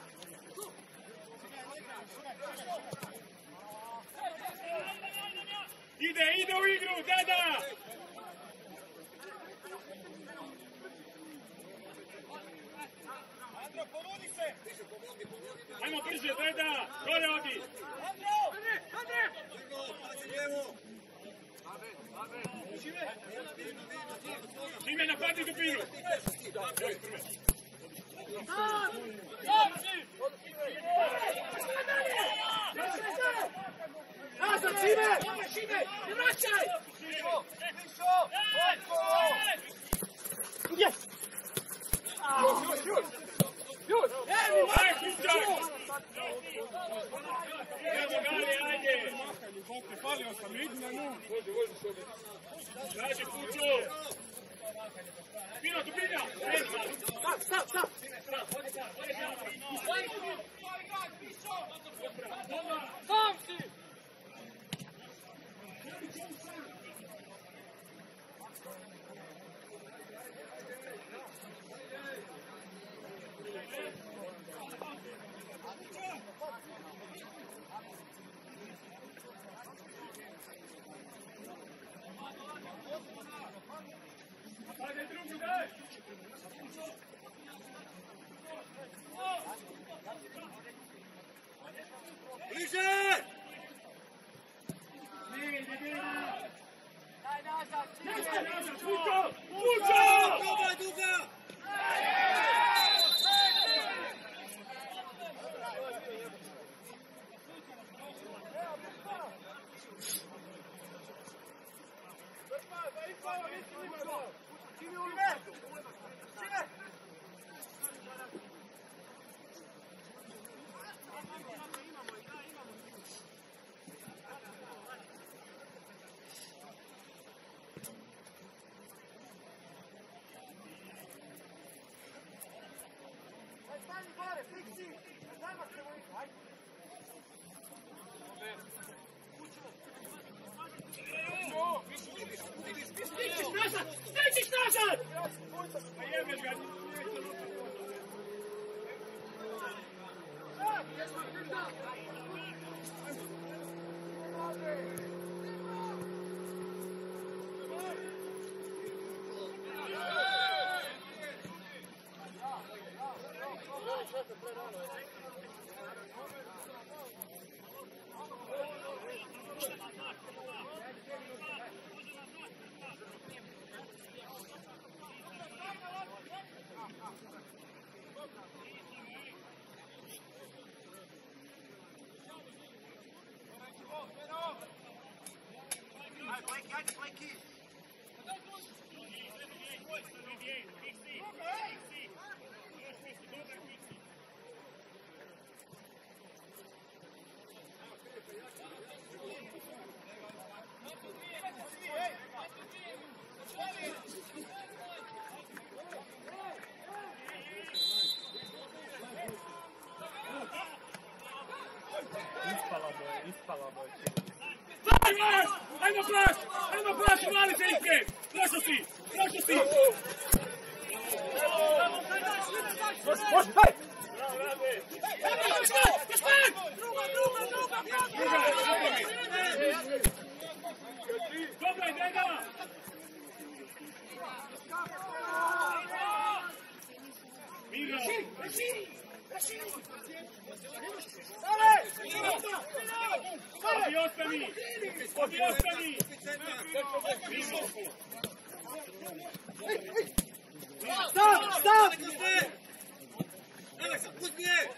Ide u igru, Deda! Ajmo brže, Deda! Gore odi! Šime, napadni dupinu! Nazad, Šime! Šime, ne vraćaj! Aj, kućak! Evo dalje, ajde! Falio sam, idi na nju! Traži kuću! Pino, dupina! Stav! Sam si! Ajde, drugu, daj! Bliže! Dobra, duga! Stičiš nazad! Pa jebeš ga! Ajmo plaš, mali se ispred! Prošao si! Može, haj! Dobra, Deda! Miro! Obi ostani! Stav! Aleksa, uzmi je!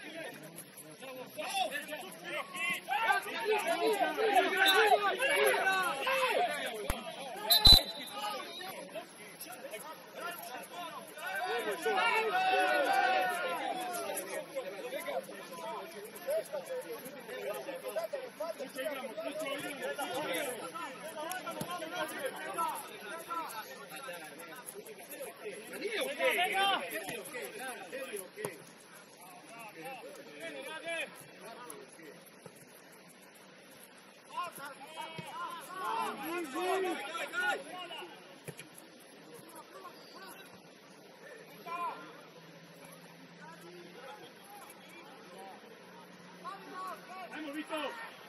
Nije okej! Pito!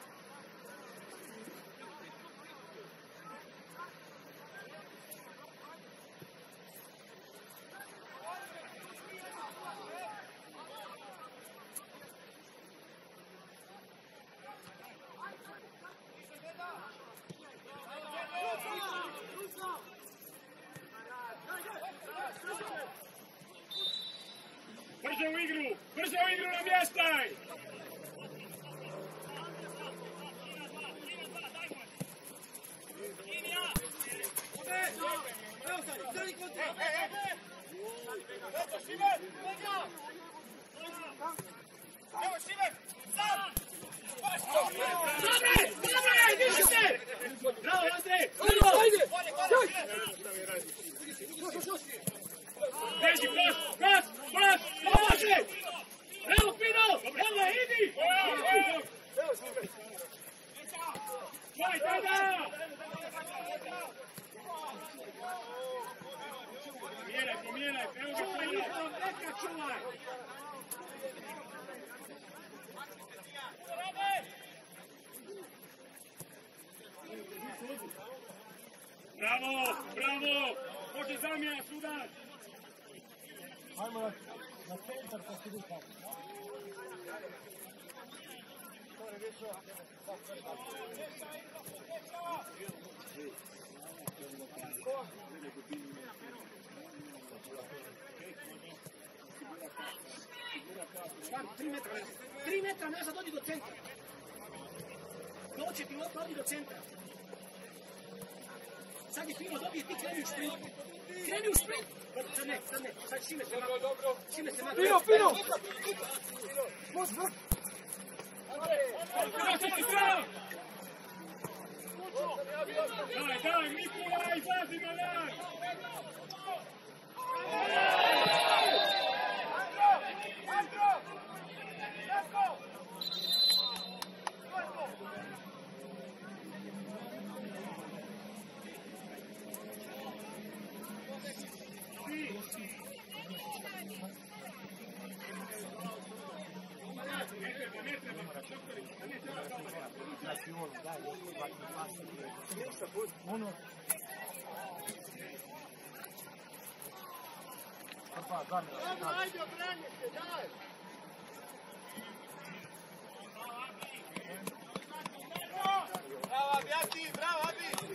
Brzo u igru na mjestaj! Bravo, Andrej! Beži, pas! Pomože! Evo, Pino! Evo, idi! Vaj, tada! Pomjeraj, evo ga Pino! Neka čuvaj! Bravo! Može zamjena sudar! Ajmo na centar pa se duha. Van, 3 metra nazad, odi do centra. Doće pilota, odi do centra. Sad je Pino dobije, ti kreni u šprint. Sad ne, sad Šime se mako. Šime se mako. Pino! Može vrh! Daj, Nikola, izađi na dan! Ono. Pa, zamjena. Ajde, obrani se, daj! Bravo, Abijati, bravo, Abi!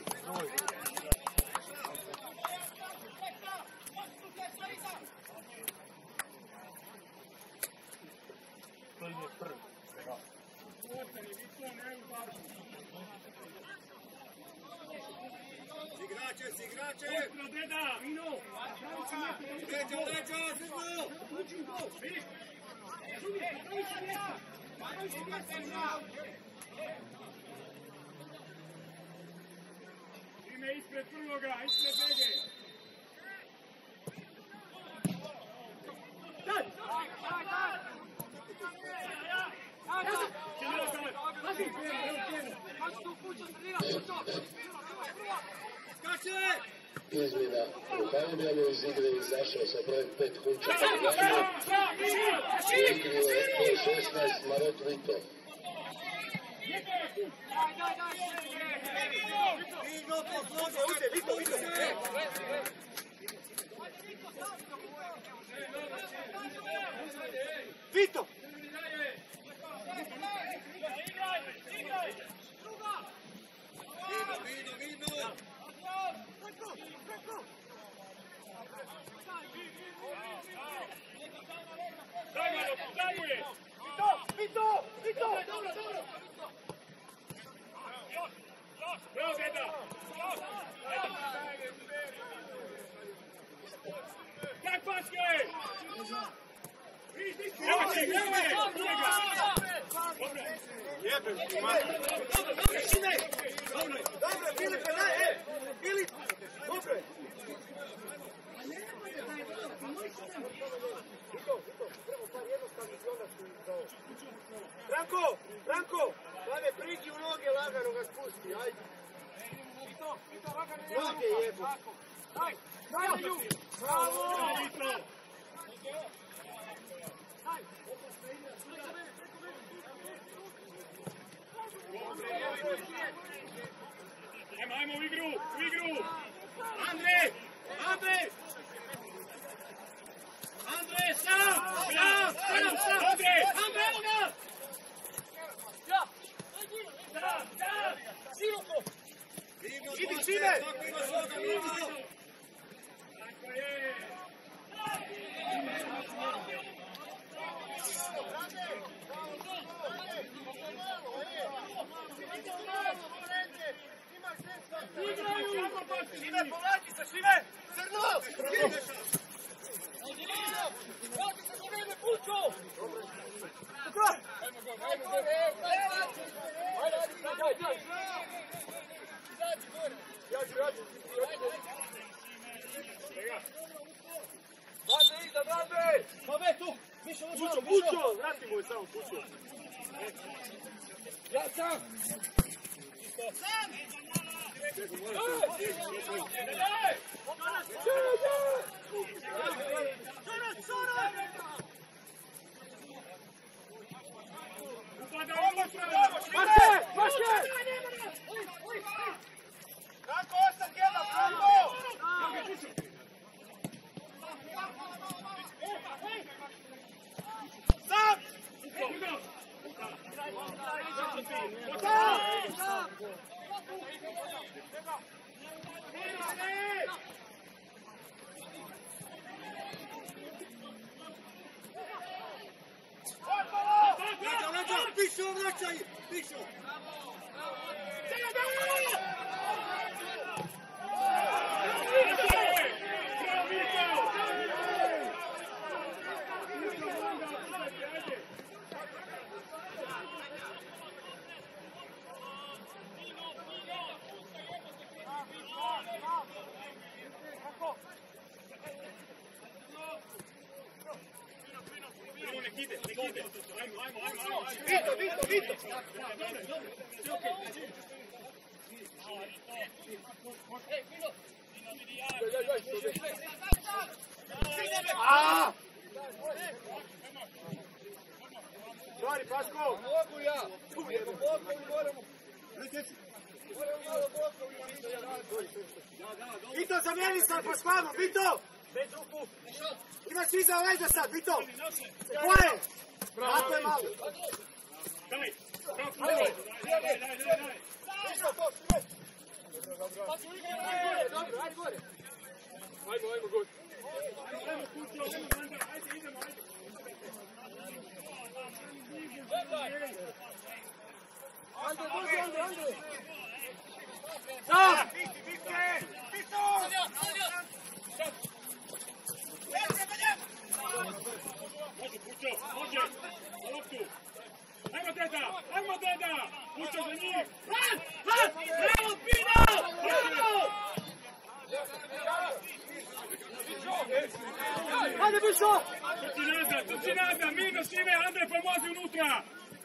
To im je prvi. Igrače! Ostro, deda! Pino! Leđa, Zrno! Uđi u gol! Vidiš? Pravi se mjesta! Ime ispred prvoga, ispred Bege! Daj! Izmjena u Haljubljanu iz igre izašao sa brojem 5 Hunčar. U igri je broj 16 Marot Vito. Vito! Dobro, Filipe, daj, Filip, dobro je. Branko, Lave, priđi u noge, lagano ga spusti, ajde. Noge jebu. Bravo! Šime, povlači se, Šime! Crno! Vrati se do mene, Pučo! Ajmo gol! Izađi gore! Jađi! Brade, iza, brade! Pa ve tu! Pučo! Vrati mu je samo, Pučo! Ja sam! Sam! Kako osam jedna, Franko! Sam! Pišo, vraćaj! Pišo! Stvari, Paško! Mogu ja! Vito, zamijeni sad Paškvanu, Vito! Imaš iza leđa sad, Vito! Koje? Tako je malo! Daj! Dobro, ajde gore! Ajmo, god! Ajmo, Pučo, ajde, idemo! Ajde! Sam! Može, Pučo, može! Na loptu! Ajmo, deda! Pučo za njih! Bravo, Pino! Bravo! Ajde, Bišo! Trči nazad! Minus ide, Andrej pomozi unutra!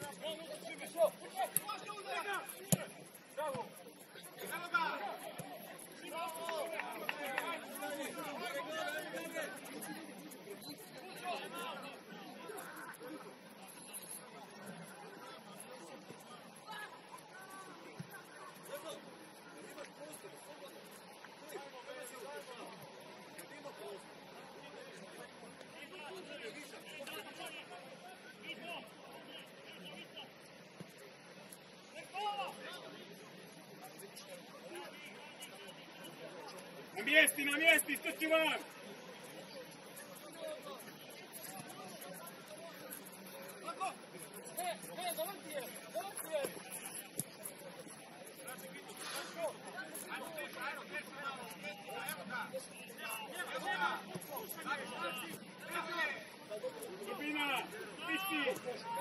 Na mjesti, strči van! Skupina, pisti!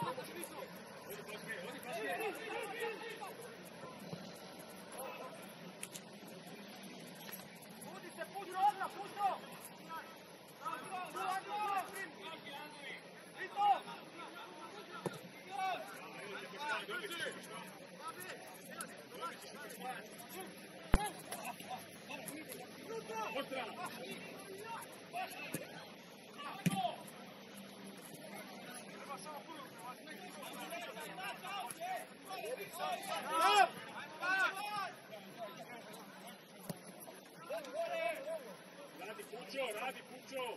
Radi Pučo!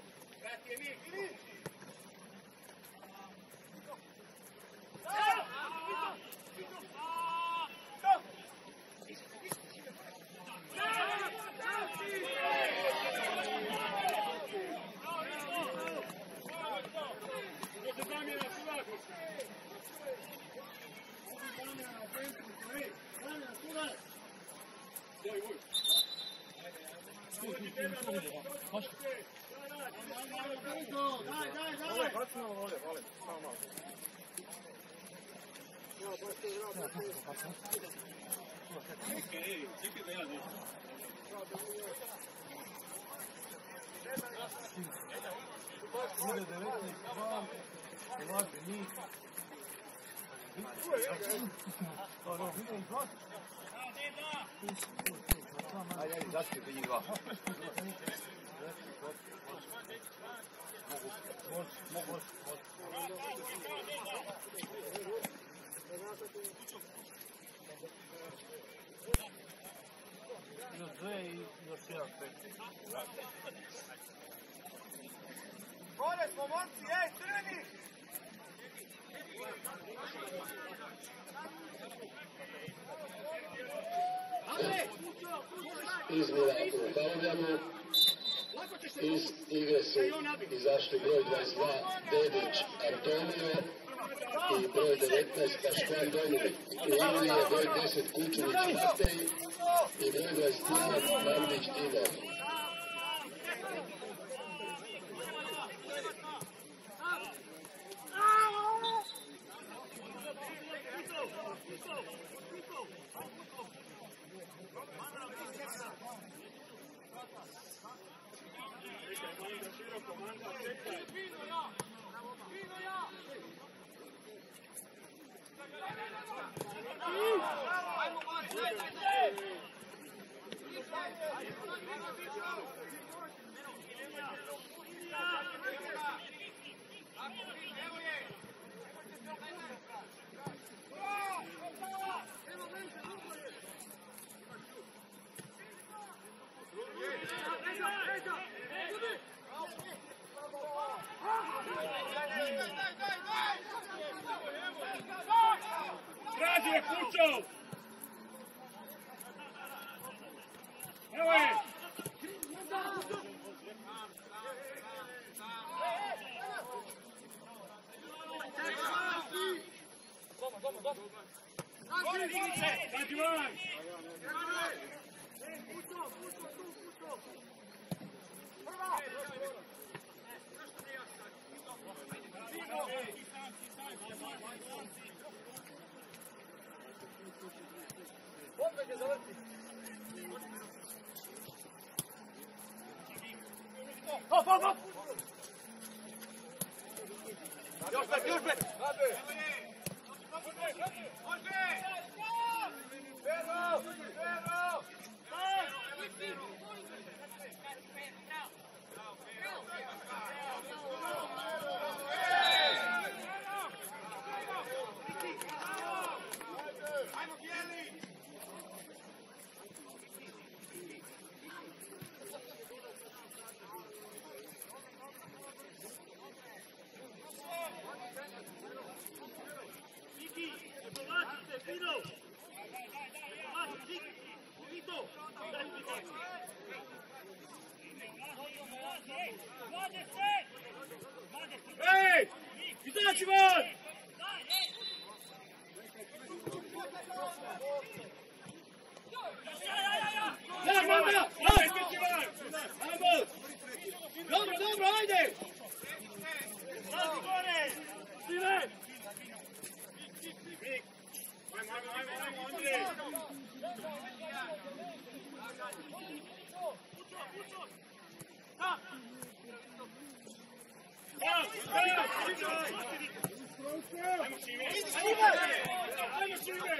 Ajde, zaštite njih dva. Mogu. Još dve i još jedan pet. Gore smo, momci, crveni! Izmjena u Halovljanu. Iz igre su izašli broj 22 Dedić Antonio i broj 19 Paškvan Dominik. U igri je broj 10 Kučević Matej i broj 21 Mandić Igor. Traži je Kučov! Evo je! Dađi van! Opet je zavrti. Hop! Još bet! Ej! Izaći van! Daj, Manda! Daj! Ajmo! Dobro, ajde! Stavi gore! Sile! Ajmo, Andrej! Ajmo Šime! Ajmo Šime!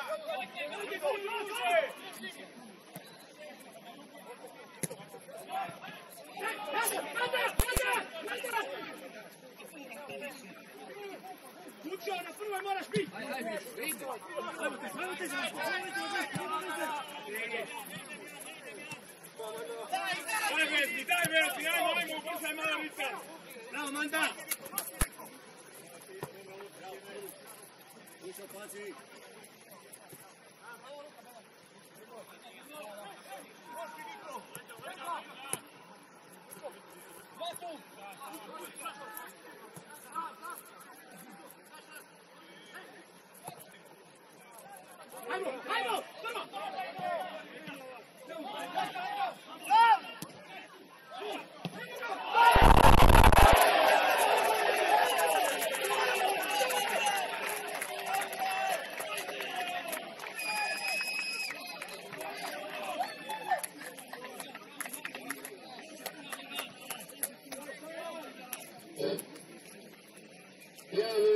Kućo, na prvoj moraš biti! Daj Vesni, ajmo, ubrzaj malo Rica! Bravo, Manda! Ajmo!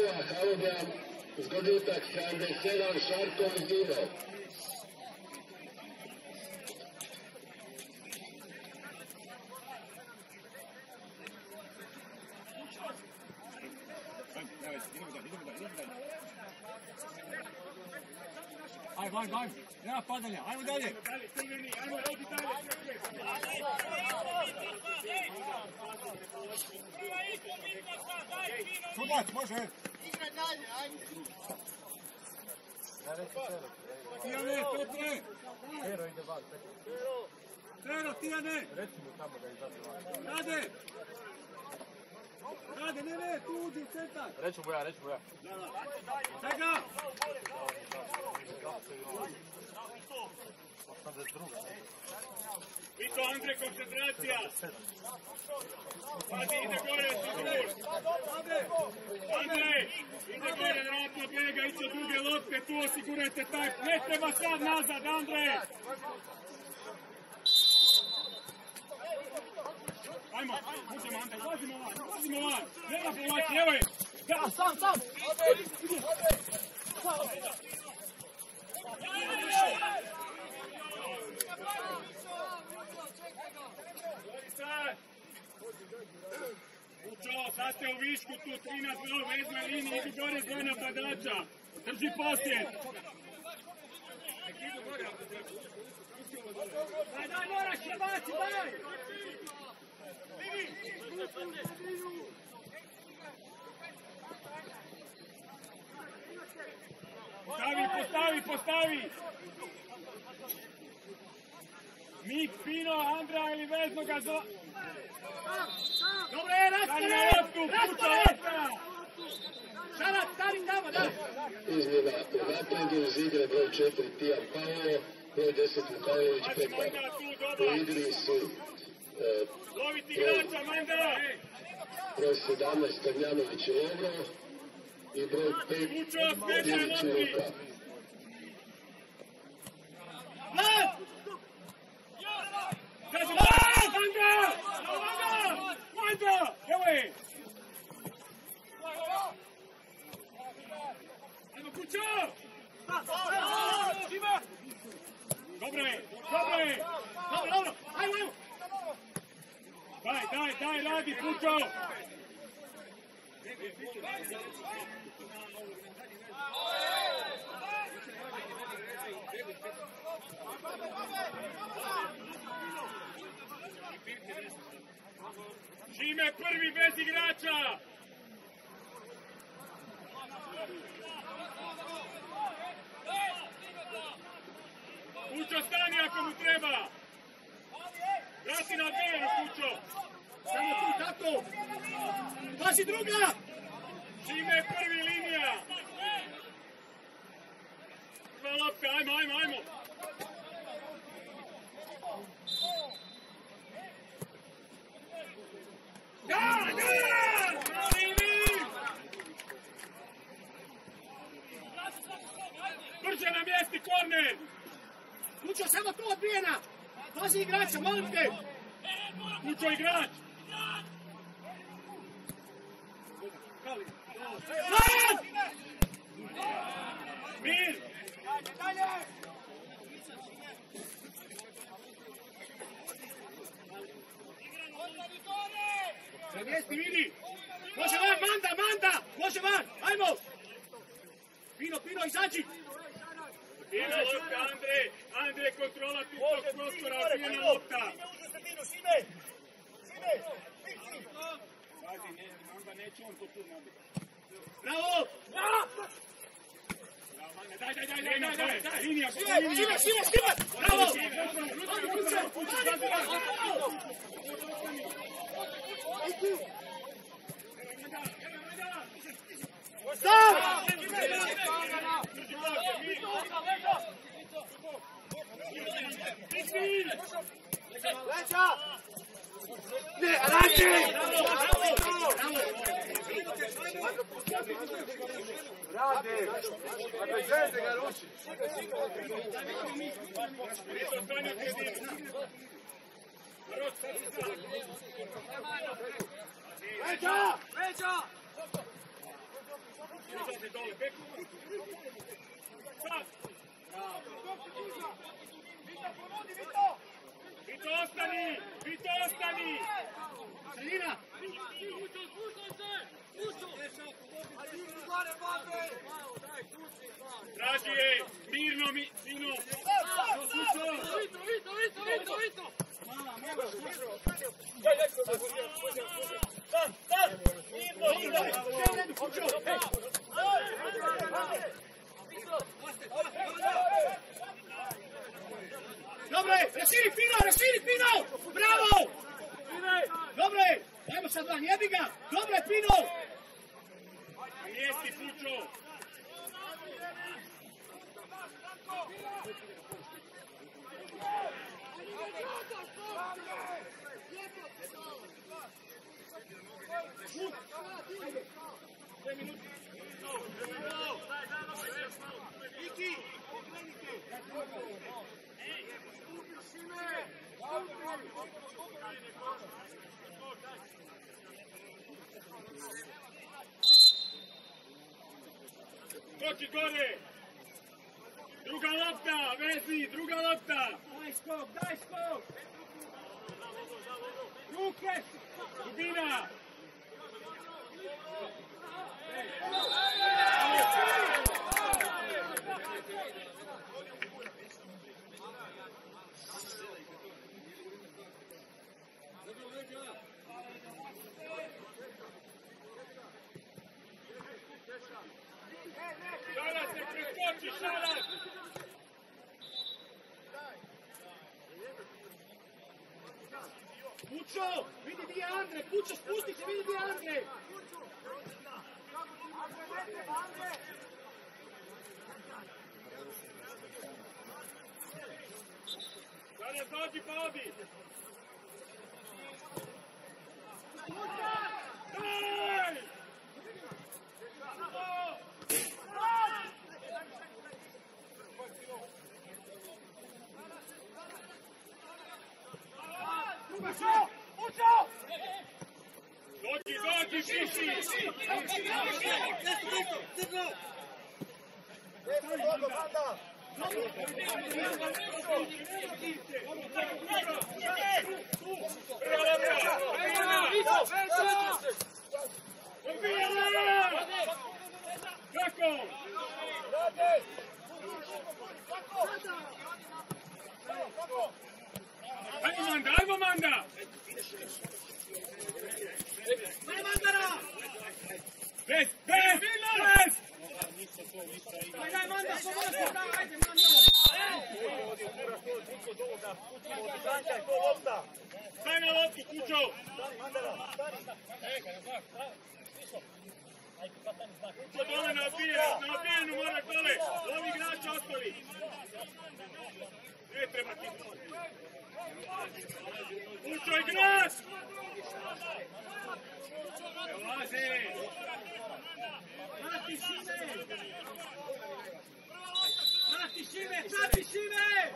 0, Halobjan, zgoditak 77, Šarkov i Dino. Ajmo, nema padanja, ajmo dalje. Ajmo, rodi dalje. Sudac, može. Tijane, Petre. Pero ide van. Pero, Tijane. Recimo tamo da izađe van. Rade, ne, tu uđi u centar. Reću mu ja. Čega? 82. Vito, Andrej, koncentracija. Pazi, ide gore, Sigur. Andrej, ide gore, vratno bega, iće duge lopte, tu osigurajte taj. Ne treba sad nazad, Andrej. Ajmo, uđemo, Andrej, ulazimo van. Nema povlači, evo je. Sam! Učo, sad ste u višku tu 3 na 2, veznoj liniji, idu gore zove napadača. Drži posjed. Daj, moraš je baci, daj! Postavi! Mik, Pino, Andra ili Veznoga zove... Dobro je, raspored! Šarat, stari tamo, da! Izmjena u napadu iz igre broj 4 Tijan Paolo, broj 10 Vukalović Petar. U igri su Loviti igrača, Manda! broj 17 Karnjanović Lovro i broj 5 Dilić Luka. Kaže, Manda! Evo je! Ajmo, Kućo! Dobro je! Dobro, ajmo! Daj, radi, Kućo! Šime prvi bez igrača! Kućo, stani ako mu treba! Vrati na dvere, Kućo! Samo tu, tako! Pazi druga! Šime prvi linija! Prva lopta, ajmo! Da! Brže na mjesti, korner! Kućo, samo tu odbijena! Pazi igrača, molim te! Kućo, igrač! Mir! Mjesti, vidi! Može van, Manda! Može van, ajmo! Pino, izađi! Pina lopta, Andrej, kontrola tu tog prostora, pina lopta! Pazi, Manda, neće on to tu nabiti. Bravo! Daj! Linija! Šime! Bravo! Stav! Leća! Ne, radi! Rade! A bez veze ga ruši! Leća! Ide dole, beku. Sad. Vito, ostani! Vito, ostani! Sredina! Traži je, mirno, Vino! Vito! Dobre, raširi Pino! Bravo! Dobre, ajmo sad van, jebi ga! Dobre, Pino! Mjesti, Pučo! Skoči gore! Druga lopta, vezi, druga lopta! Daj skok! Ruke! Dubina! Šalat se preskoči, Šalat! Pučo, vidi gdje je Andre, Pučo, spusti se, vidi gdje je Andre. Sada dođi pa odi! Daj! Dođi, piši! Kako? Ajmo Manda! Bez! Daj, Manda, pomozi, ajde, Manda! Staj na loptu, Kučo! Kučo dole na opijenu mora dole! Lovi igrača ostavi! Ne treba ti! Kučo igrač! Elaze! Prati Šime!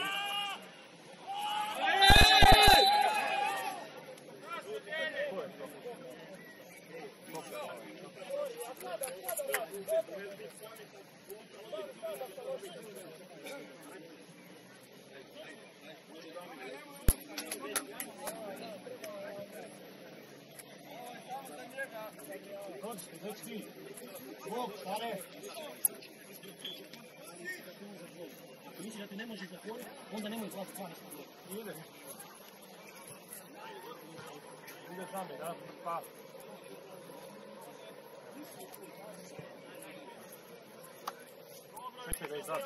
Dečki, Bog, stare. Ako misliš da te ne možeš zatvoriti, onda nemoj zvati 12. Ide. Ide same, da? Pa. Čekaj da izaći.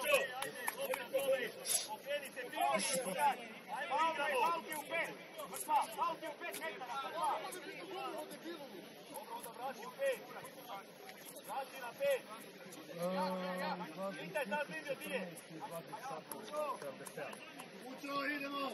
Palke u 5! Palke u 5 metara! Vraći u 5! Vraći na 5! Vitaj, sad vidio ti je! Pučo, idemo!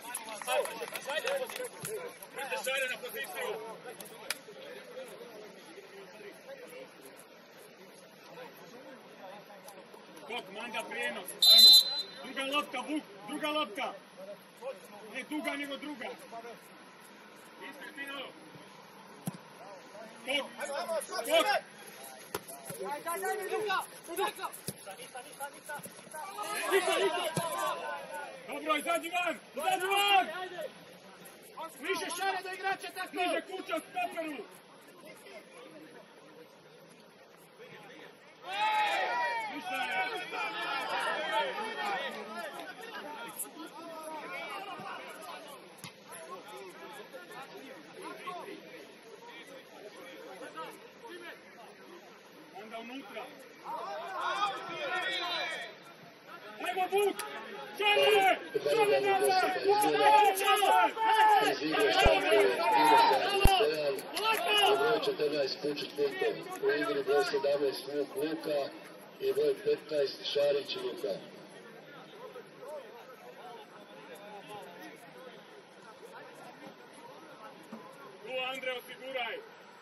Ajde, šajde na poziciju! Skok, manda prijenos. Ajmo. Druga lopta, Vuk. Druga lopta. Ne duga, nego druga. Isto Tino. Skok. Skok. Dobro, izađi van. Izađi van. Više šare do igrača tako! Niže kuća u stoperu! Ništa je! Onda unutra! Ajmo Vuk! Šale! Šale nazad! Iz igre šampije Dino 77, u broj 14 Pučić Vukov, u igri broj 17 Vuk Luka i broj 15 Šarić Luka. Tu Andre, osiguraj!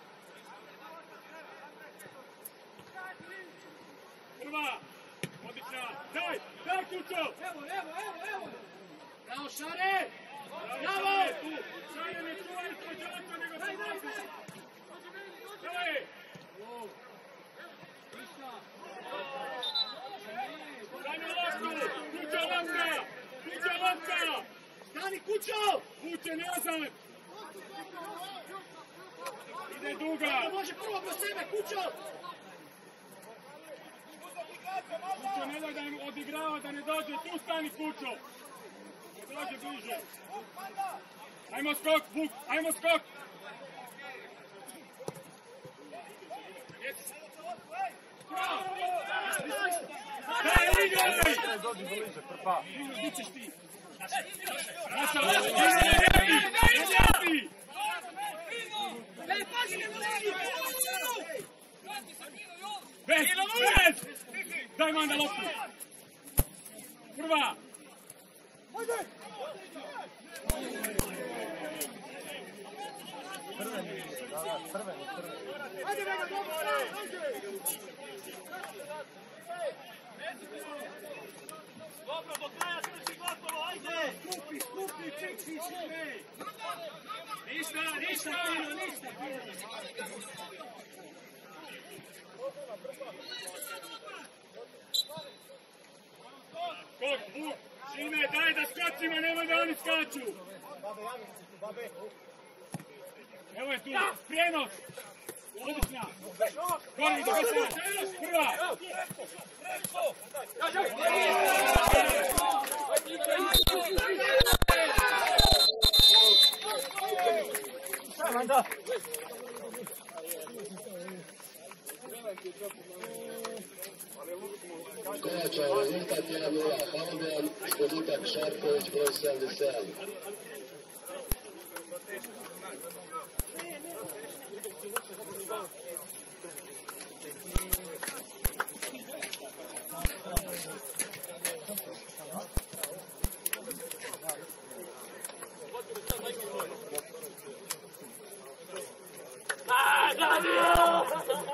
Prva! Odlična! Daj! Daj Kućo! Evo! Bravo Šare! Bravo! Šare ne čuvaj prođača, nego se vrati! Daj! Daj mi loptu! Kuća lopta! Kuća lopta! Stani Kućo! Vuče nazad! Ide duga! Može prvo pro sebe, Kućo! Kućo ne daj da im odigrava, da ne dođe, tu stani Kućo! Ne dođe bliže! Ajmo skok, Vuk, ajmo skok! Daj, igraj! Gdje ćeš ti? Naša, igraj! Bez! Daj manda loptu! Prva! Dobro, do kraja trči gotovo, ajde! Skupi, čeksi, sve! Ništa! Skok, Vuk! Šime, daj da skačimo, nemoj da oni skaču! Evo je tu, prijenos! Odlična! Gori, da se! Prva! Kovača, rezultat 1-0, Halubijan, Skoditak Šarković, broj 77. Danilo!